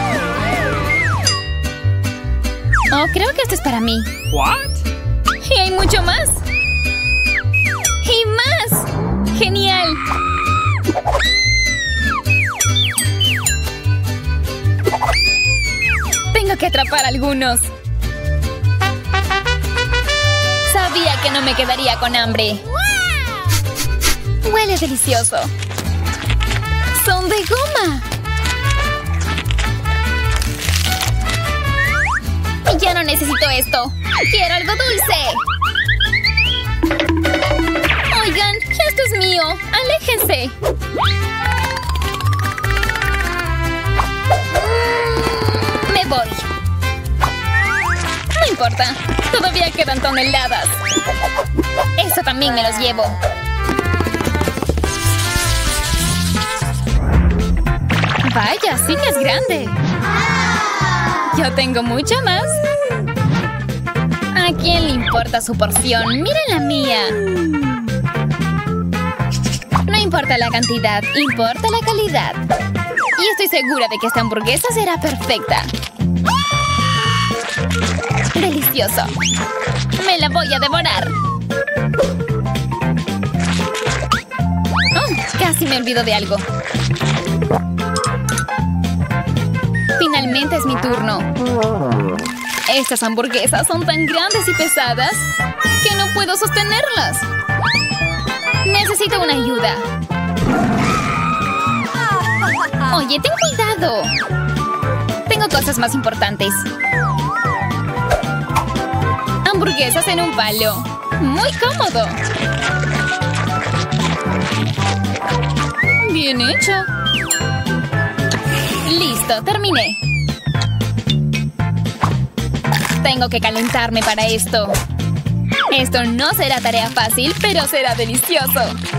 Oh, creo que esto es para mí. What? Y hay mucho más. ¡Y más! ¡Genial! para algunos. Sabía que no me quedaría con hambre. Huele delicioso. ¡Son de goma! Ya no necesito esto. ¡Quiero algo dulce! Oigan, esto es mío. ¡Aléjense! Me voy. No importa. Todavía quedan toneladas. Eso también me los llevo. Vaya, sí que es grande. Yo tengo mucha más. ¿A quién le importa su porción? ¡Miren la mía! No importa la cantidad, importa la calidad. Y estoy segura de que esta hamburguesa será perfecta. ¡Delicioso! ¡Me la voy a devorar! Oh, casi me olvido de algo. Finalmente es mi turno. Estas hamburguesas son tan grandes y pesadas que no puedo sostenerlas. Necesito una ayuda. Oye, ten cuidado. Tengo cosas más importantes. Hamburguesas en un palo. Muy cómodo. Bien hecho. Listo, terminé. Tengo que calentarme para esto. Esto no será tarea fácil, pero será delicioso.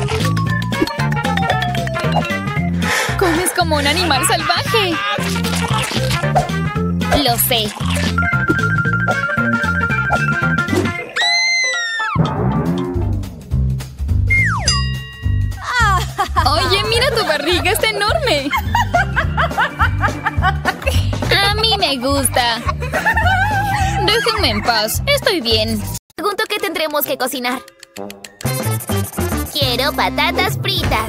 Comes como un animal salvaje. Lo sé. Oye, mira tu barriga, está enorme. A mí me gusta. Déjenme en paz, estoy bien. Pregunto qué tendremos que cocinar. Quiero patatas fritas.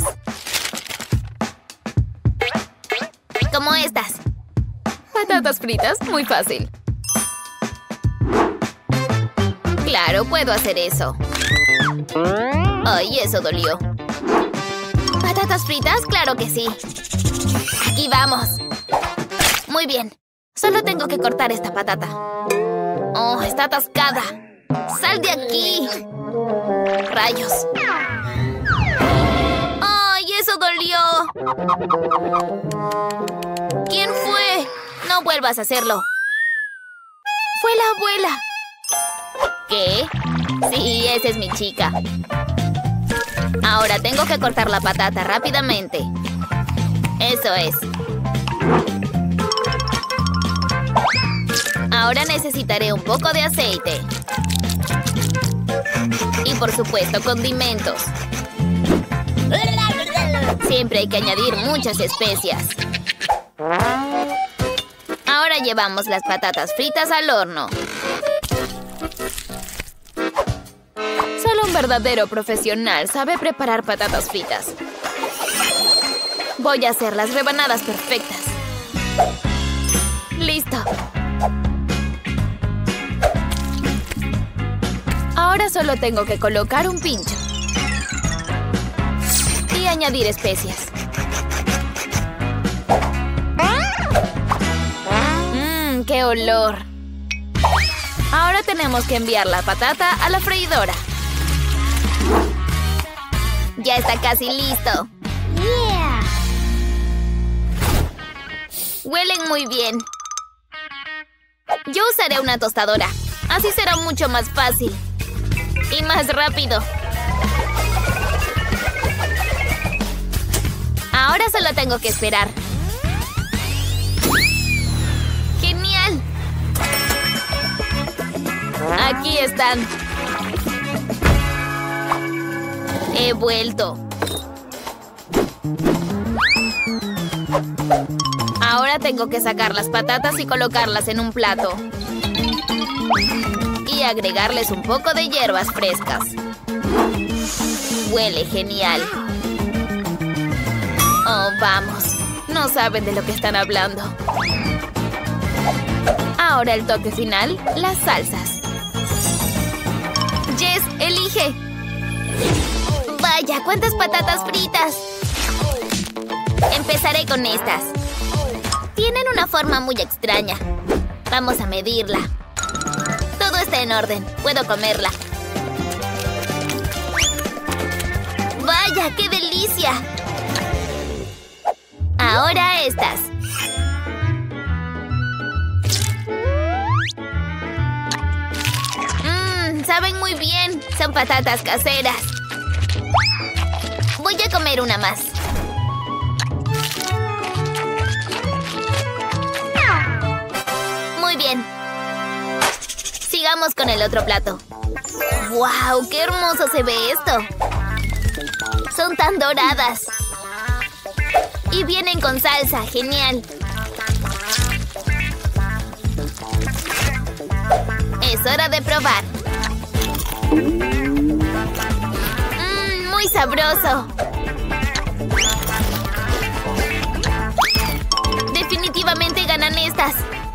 Como estas. Patatas fritas, muy fácil. Claro, puedo hacer eso. Ay, eso dolió. ¿Patatas fritas? Claro que sí. Aquí vamos. Muy bien. Solo tengo que cortar esta patata. Oh, está atascada. ¡Sal de aquí! ¡Rayos! ¡Ay, eso dolió! ¿Quién fue? No vuelvas a hacerlo. Fue la abuela. ¿Qué? Sí, esa es mi chica. Ahora tengo que cortar la patata rápidamente. Eso es. Ahora necesitaré un poco de aceite. Y por supuesto, condimentos. Siempre hay que añadir muchas especias. Ahora llevamos las patatas fritas al horno. Solo un verdadero profesional sabe preparar patatas fritas. Voy a hacer las rebanadas perfectas. ¡Listo! Ahora solo tengo que colocar un pincho. Y añadir especias. ¡Qué olor! Ahora tenemos que enviar la patata a la freidora. Ya está casi listo. Huelen muy bien. Yo usaré una tostadora. Así será mucho más fácil. Y más rápido. Ahora solo tengo que esperar. ¡Genial! Aquí están. He vuelto. Ahora tengo que sacar las patatas y colocarlas en un plato. Y agregarles un poco de hierbas frescas. Huele genial. Oh, vamos. No saben de lo que están hablando. Ahora el toque final, las salsas. Jess, elige. Vaya, cuántas patatas fritas. Empezaré con estas. Tienen una forma muy extraña. Vamos a medirla. Todo está en orden. Puedo comerla. ¡Vaya, qué delicia! Ahora estas. Saben muy bien. Son patatas caseras. Voy a comer una más. Muy bien. Sigamos con el otro plato. ¡Wow! ¡Qué hermoso se ve esto! Son tan doradas. Y vienen con salsa. ¡Genial! Es hora de probar. ¡Muy sabroso! Definitivamente ganan estas.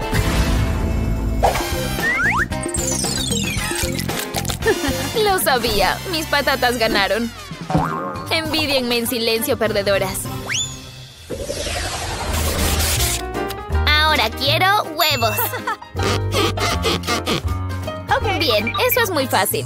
Lo sabía. Mis patatas ganaron. Envídienme en silencio, perdedoras. Ahora quiero huevos. Bien, eso es muy fácil.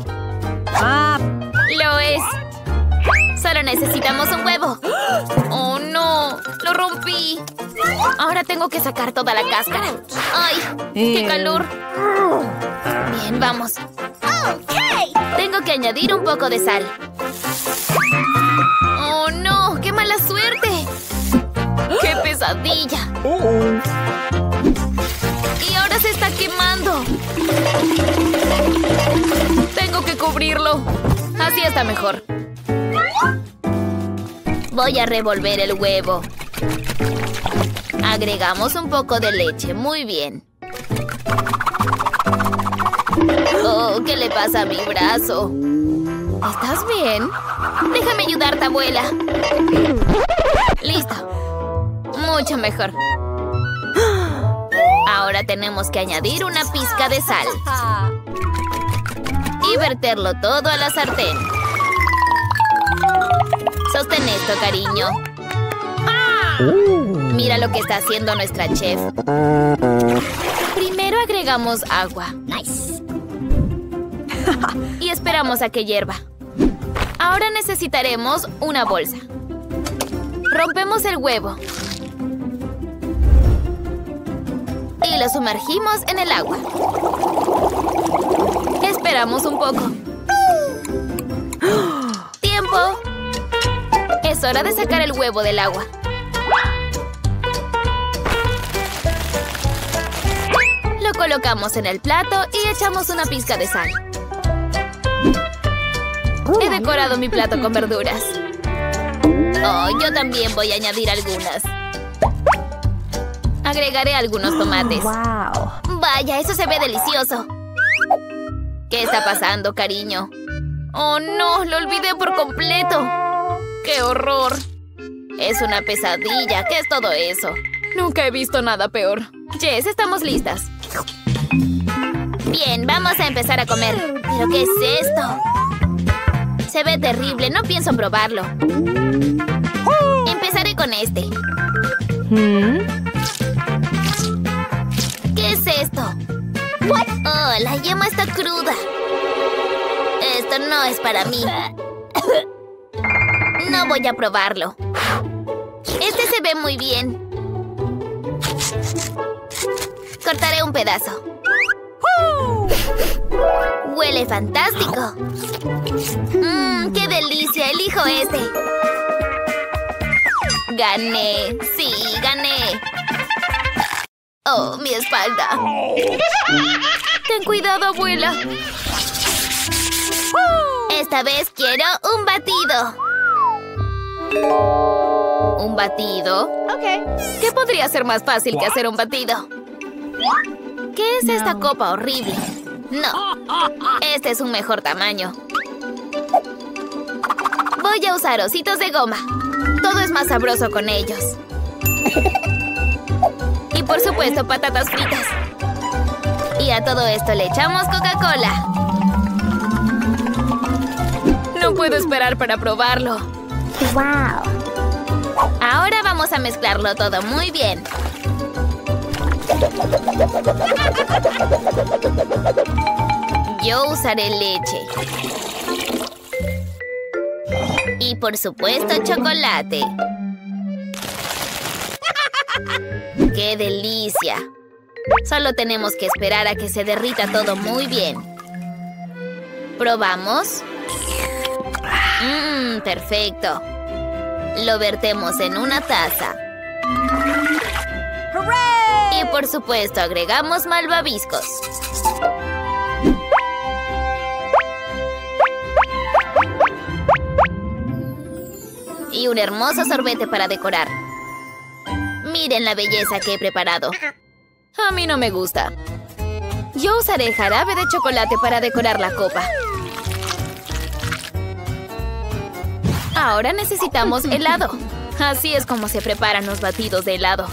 Lo es. Solo necesitamos un huevo. ¡Oh, no! ¡Lo rompí! Ahora tengo que sacar toda la cáscara. ¡Ay! ¡Qué calor! Bien, vamos. Tengo que añadir un poco de sal. ¡Oh, no! ¡Qué mala suerte! ¡Qué pesadilla! ¡Y ahora se está quemando! Tengo que cubrirlo. Así está mejor. Voy a revolver el huevo. Agregamos un poco de leche. Muy bien. Oh, ¿qué le pasa a mi brazo? ¿Estás bien? Déjame ayudarte, abuela. Listo. Mucho mejor. Ahora tenemos que añadir una pizca de sal. Y verterlo todo a la sartén. Sostén esto, cariño. Mira lo que está haciendo nuestra chef. Primero agregamos agua. Y esperamos a que hierva. Ahora necesitaremos una bolsa. Rompemos el huevo. Y lo sumergimos en el agua. Esperamos un poco. ¡Tiempo! Es hora de sacar el huevo del agua. Lo colocamos en el plato y echamos una pizca de sal. He decorado mi plato con verduras. Oh, yo también voy a añadir algunas. Agregaré algunos tomates. Vaya, eso se ve delicioso. ¿Qué está pasando, cariño? ¡Oh, no! ¡Lo olvidé por completo! ¡Qué horror! Es una pesadilla. ¿Qué es todo eso? Nunca he visto nada peor. Jess, estamos listas. Bien, vamos a empezar a comer. ¿Pero qué es esto? Se ve terrible. No pienso probarlo. Empezaré con este. ¿Qué es esto? Oh, la yema está cruda. Esto no es para mí. No voy a probarlo. Este se ve muy bien. Cortaré un pedazo. Huele fantástico. ¡Qué delicia! Elijo este. Gané. Sí, gané. Oh, mi espalda. Ten cuidado, abuela. Esta vez quiero un batido. ¿Un batido? ¿Qué podría ser más fácil que hacer un batido? ¿Qué es esta copa horrible? No, este es un mejor tamaño. Voy a usar ositos de goma. Todo es más sabroso con ellos. Y por supuesto, patatas fritas. Y a todo esto le echamos Coca-Cola. No puedo esperar para probarlo. ¡Wow! Ahora vamos a mezclarlo todo muy bien. Yo usaré leche. Y por supuesto chocolate. ¡Qué delicia! Solo tenemos que esperar a que se derrita todo muy bien. ¿Probamos? Perfecto. Lo vertemos en una taza. Y por supuesto agregamos malvaviscos. Y un hermoso sorbete para decorar. Miren la belleza que he preparado. A mí no me gusta. Yo usaré jarabe de chocolate para decorar la copa. Ahora necesitamos helado. Así es como se preparan los batidos de helado.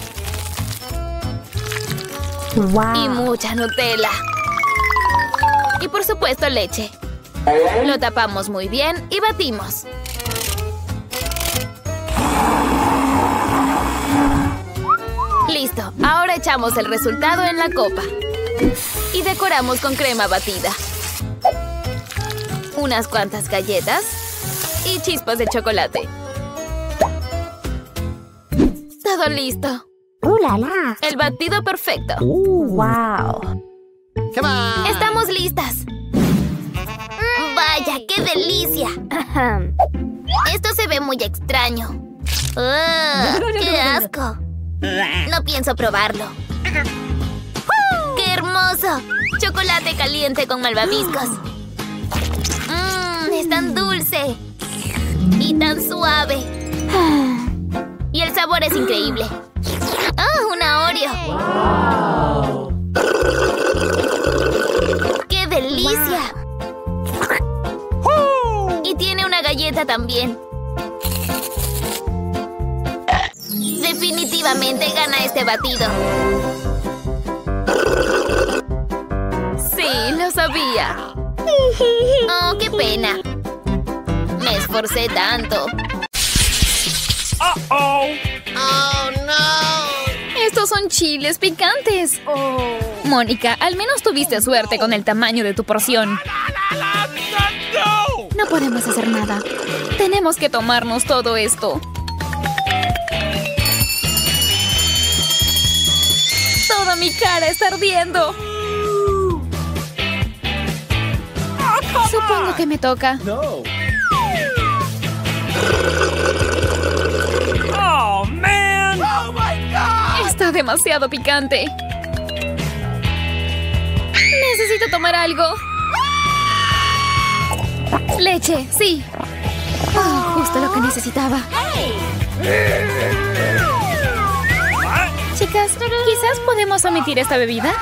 Wow. Y mucha Nutella. Y por supuesto leche. Lo tapamos muy bien y batimos. Listo, ahora echamos el resultado en la copa. Y decoramos con crema batida. Unas cuantas galletas y chispas de chocolate. Todo listo. La la. El batido perfecto. Wow. ¡Estamos listas! ¡Vaya, qué delicia! Esto se ve muy extraño. ¡Qué asco! No pienso probarlo. ¡Qué hermoso! Chocolate caliente con malvaviscos. Es tan dulce. Y tan suave. Y el sabor es increíble. ¡Una Oreo! ¡Qué delicia! Y tiene una galleta también. Definitivamente gana este batido. Sí, lo sabía. ¡Oh, qué pena! Me esforcé tanto. Uh-oh. Estos son chiles picantes. Mónica, al menos tuviste suerte con el tamaño de tu porción. No. No podemos hacer nada. Tenemos que tomarnos todo esto. Toda mi cara está ardiendo. Supongo que me toca. No. Oh, man. Oh, my God. Está demasiado picante. Necesito tomar algo. Leche, sí. Oh, justo lo que necesitaba. Chicas, quizás podemos omitir esta bebida.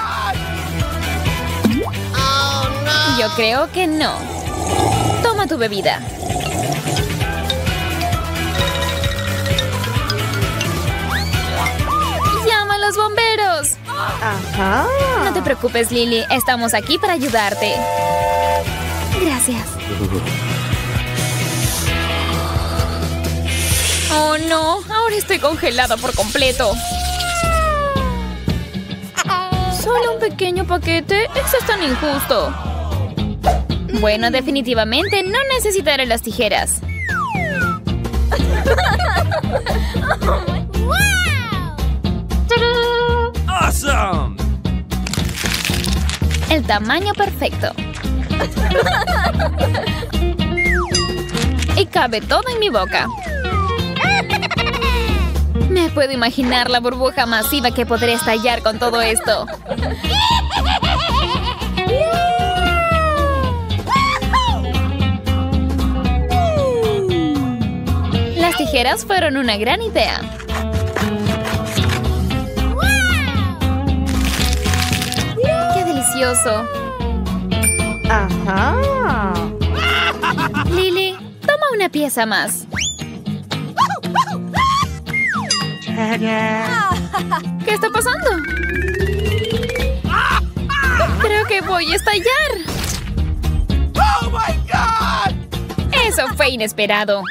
Yo creo que no. Toma tu bebida. ¡Llama a los bomberos! Ajá. No te preocupes, Lily. Estamos aquí para ayudarte. Gracias. Oh, no. Ahora estoy congelada por completo. ¿Solo un pequeño paquete? Eso es tan injusto. Bueno, definitivamente no necesitaré las tijeras. Awesome. El tamaño perfecto. Y cabe todo en mi boca. Me puedo imaginar la burbuja masiva que podría estallar con todo esto. Las tijeras fueron una gran idea. ¡Qué delicioso! Ajá. Lily, toma una pieza más. ¿Qué está pasando? que voy a estallar. Oh my God! Eso fue inesperado.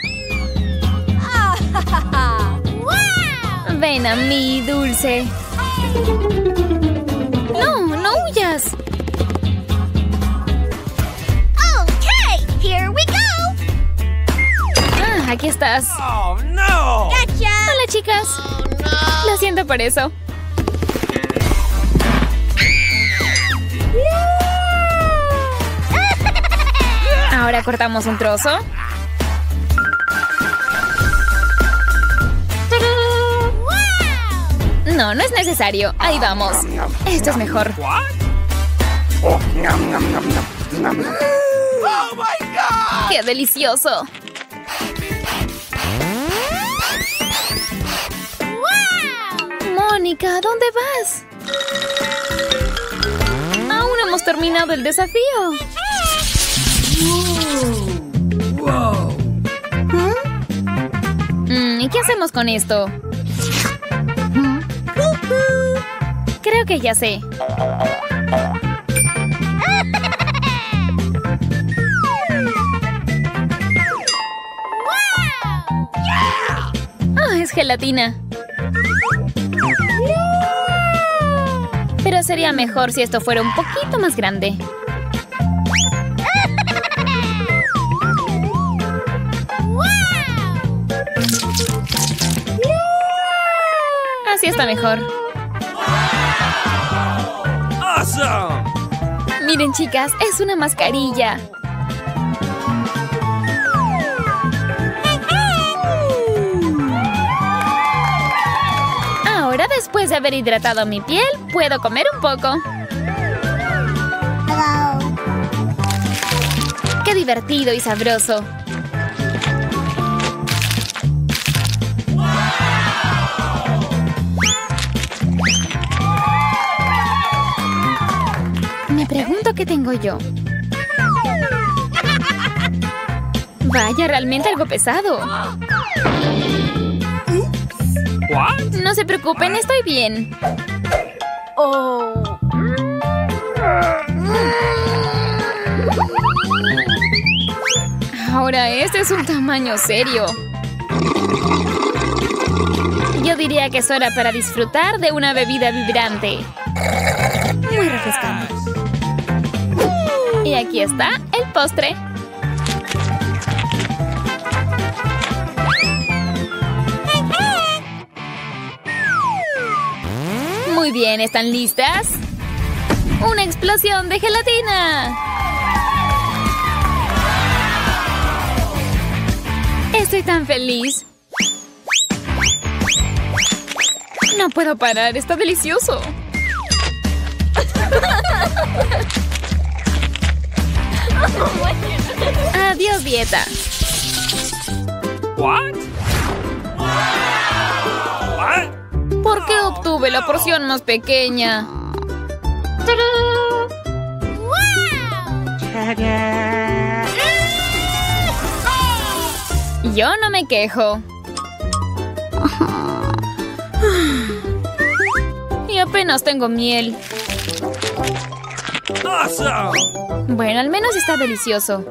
Ven a mí, Dulce. No, no huyas. Okay, here we go. Ah, aquí estás. Oh no! Gotcha. Hola, chicas. Lo siento por eso. Ahora cortamos un trozo. No, no es necesario. Ahí vamos. Esto es mejor. What? Oh my God! ¡Qué delicioso! Mónica, ¿dónde vas? Aún no hemos terminado el desafío. Whoa! ¿Y qué hacemos con esto? Creo que ya sé. Ah, es gelatina. Pero sería mejor si esto fuera un poquito más grande. Así está mejor. Awesome! Miren, chicas, es una mascarilla. Ahora, después de haber hidratado mi piel, puedo comer un poco. Hello. ¡Qué divertido y sabroso! Me pregunto qué tengo yo. Vaya, realmente algo pesado. What? No se preocupen, estoy bien. Ahora este es un tamaño serio. Yo diría que es hora para disfrutar de una bebida vibrante. Muy refrescante. Y aquí está el postre. Muy bien, ¿están listas? ¡Una explosión de gelatina! Estoy tan feliz. No puedo parar, está delicioso. Adiós, dieta. What? What? ¿Por qué obtuve la porción más pequeña? Yo no me quejo. Y apenas tengo miel. Awesome! Bueno, al menos está delicioso.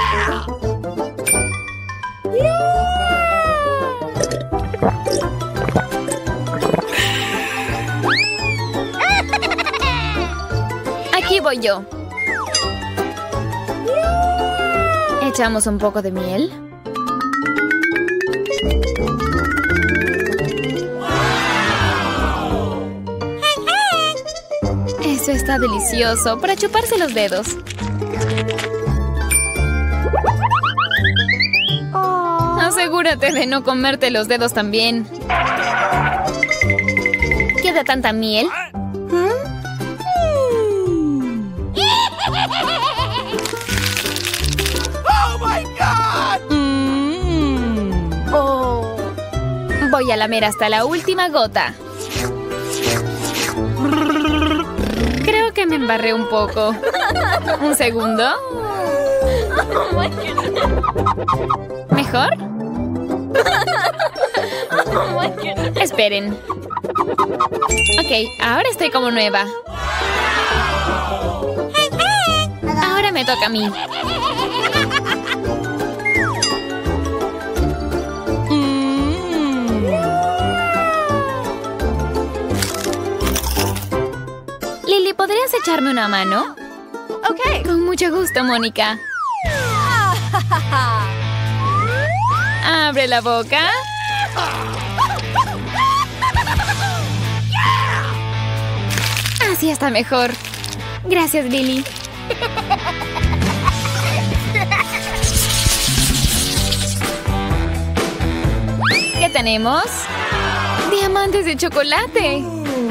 Aquí voy yo. Echamos un poco de miel. Eso está delicioso para chuparse los dedos. Asegúrate de no comerte los dedos también. ¿Queda tanta miel? Oh my God! Voy a lamer hasta la última gota. Creo que me embarré un poco. ¿Un segundo? ¿Mejor? Esperen. Ok, ahora estoy como nueva. Ahora me toca a mí. Lily, ¿podrías echarme una mano? Ok. Con mucho gusto, Mónica. Abre la boca. Así está mejor. Gracias, Lily. ¿Qué tenemos? Diamantes de chocolate.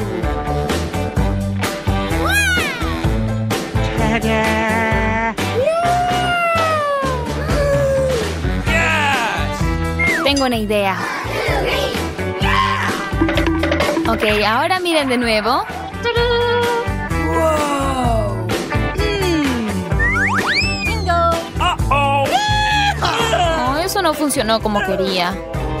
Tengo una idea. Ok, ahora miren de nuevo. Oh, eso no funcionó como quería.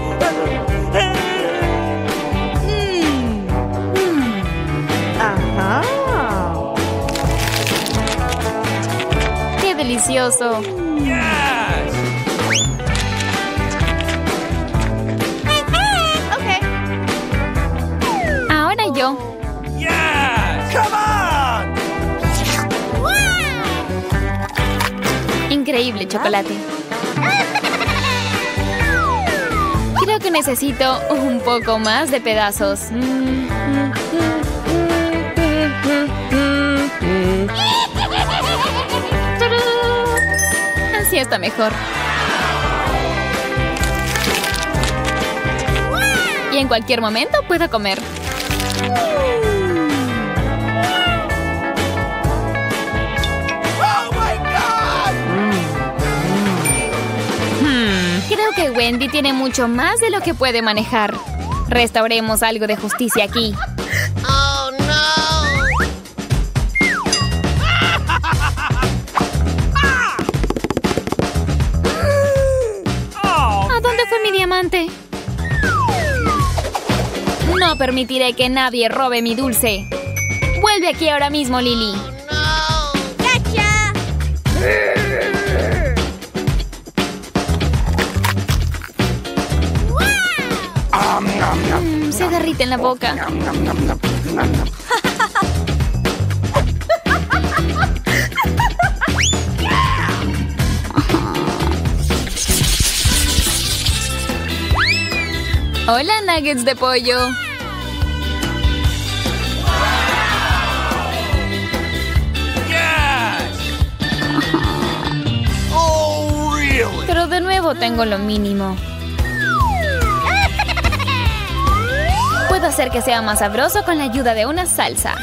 ¡Qué delicioso! Ahora yo. Come on! Increíble chocolate. Creo que necesito un poco más de pedazos. Así está mejor. Y en cualquier momento puedo comer. Oh my God! Creo que Wendy tiene mucho más de lo que puede manejar. Restauremos algo de justicia aquí. Oh, no. ¿A dónde fue mi diamante? No permitiré que nadie robe mi dulce. Vuelve aquí ahora mismo, Lily. No. ¡Gotcha! Se derrite en la boca. Hola, nuggets de pollo. Oh, really? Pero de nuevo tengo lo mínimo. Puedo hacer que sea más sabroso con la ayuda de una salsa.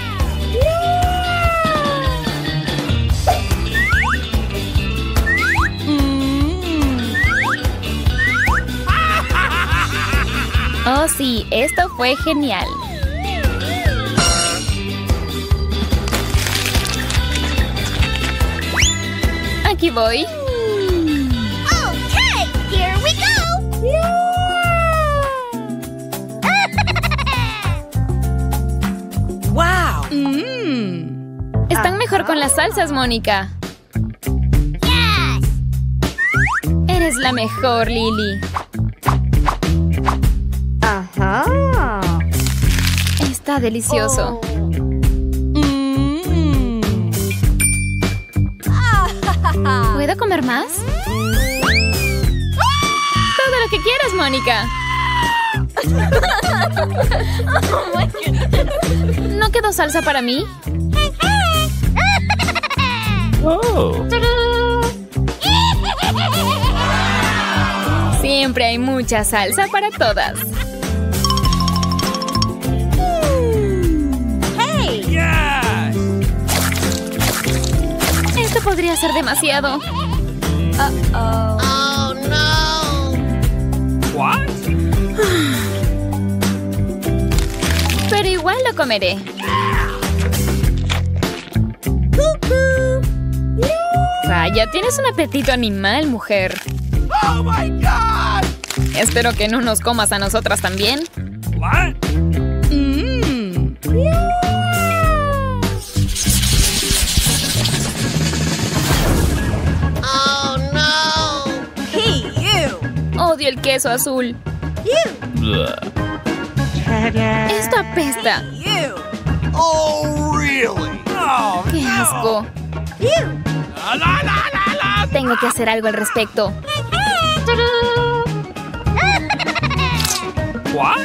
Oh, sí, esto fue genial. Aquí voy. Okay, here we go. Wow! Están mejor con las salsas, Mónica. Yes. Eres la mejor, Lily. Está delicioso. ¿Puedo comer más? Todo lo que quieras, Mónica. ¿No quedó salsa para mí? Oh! Siempre hay mucha salsa para todas. Yes! Esto podría ser demasiado. Oh, no. What? Pero igual lo comeré. Vaya, tienes un apetito animal, mujer. Oh my God! Espero que no nos comas a nosotras también. What? el queso azul. Esto apesta. Oh, really? Oh, ¡Qué asco! la, la, la, la. Tengo que hacer algo al respecto. What?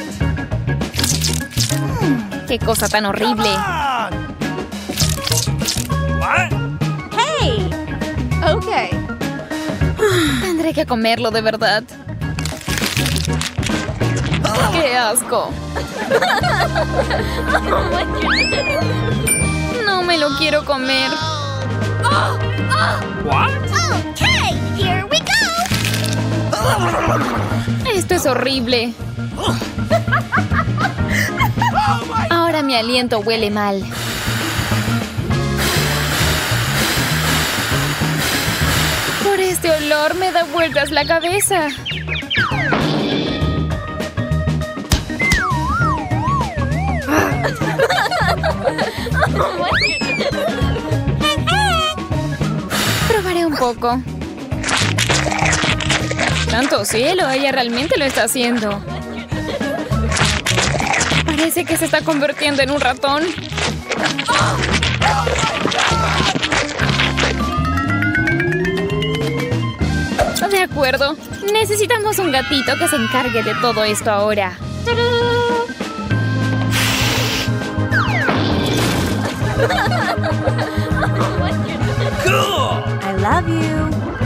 ¡Qué cosa tan horrible! What? Tendré que comerlo de verdad. ¡Qué asco! No me lo quiero comer. What? Okay, here we go. Esto es horrible. Ahora mi aliento huele mal. Por este olor me da vueltas la cabeza. Probaré un poco. ¡Santo cielo! Ella realmente lo está haciendo. Parece que se está convirtiendo en un ratón. De acuerdo. Necesitamos un gatito que se encargue de todo esto ahora. Cool. I love you.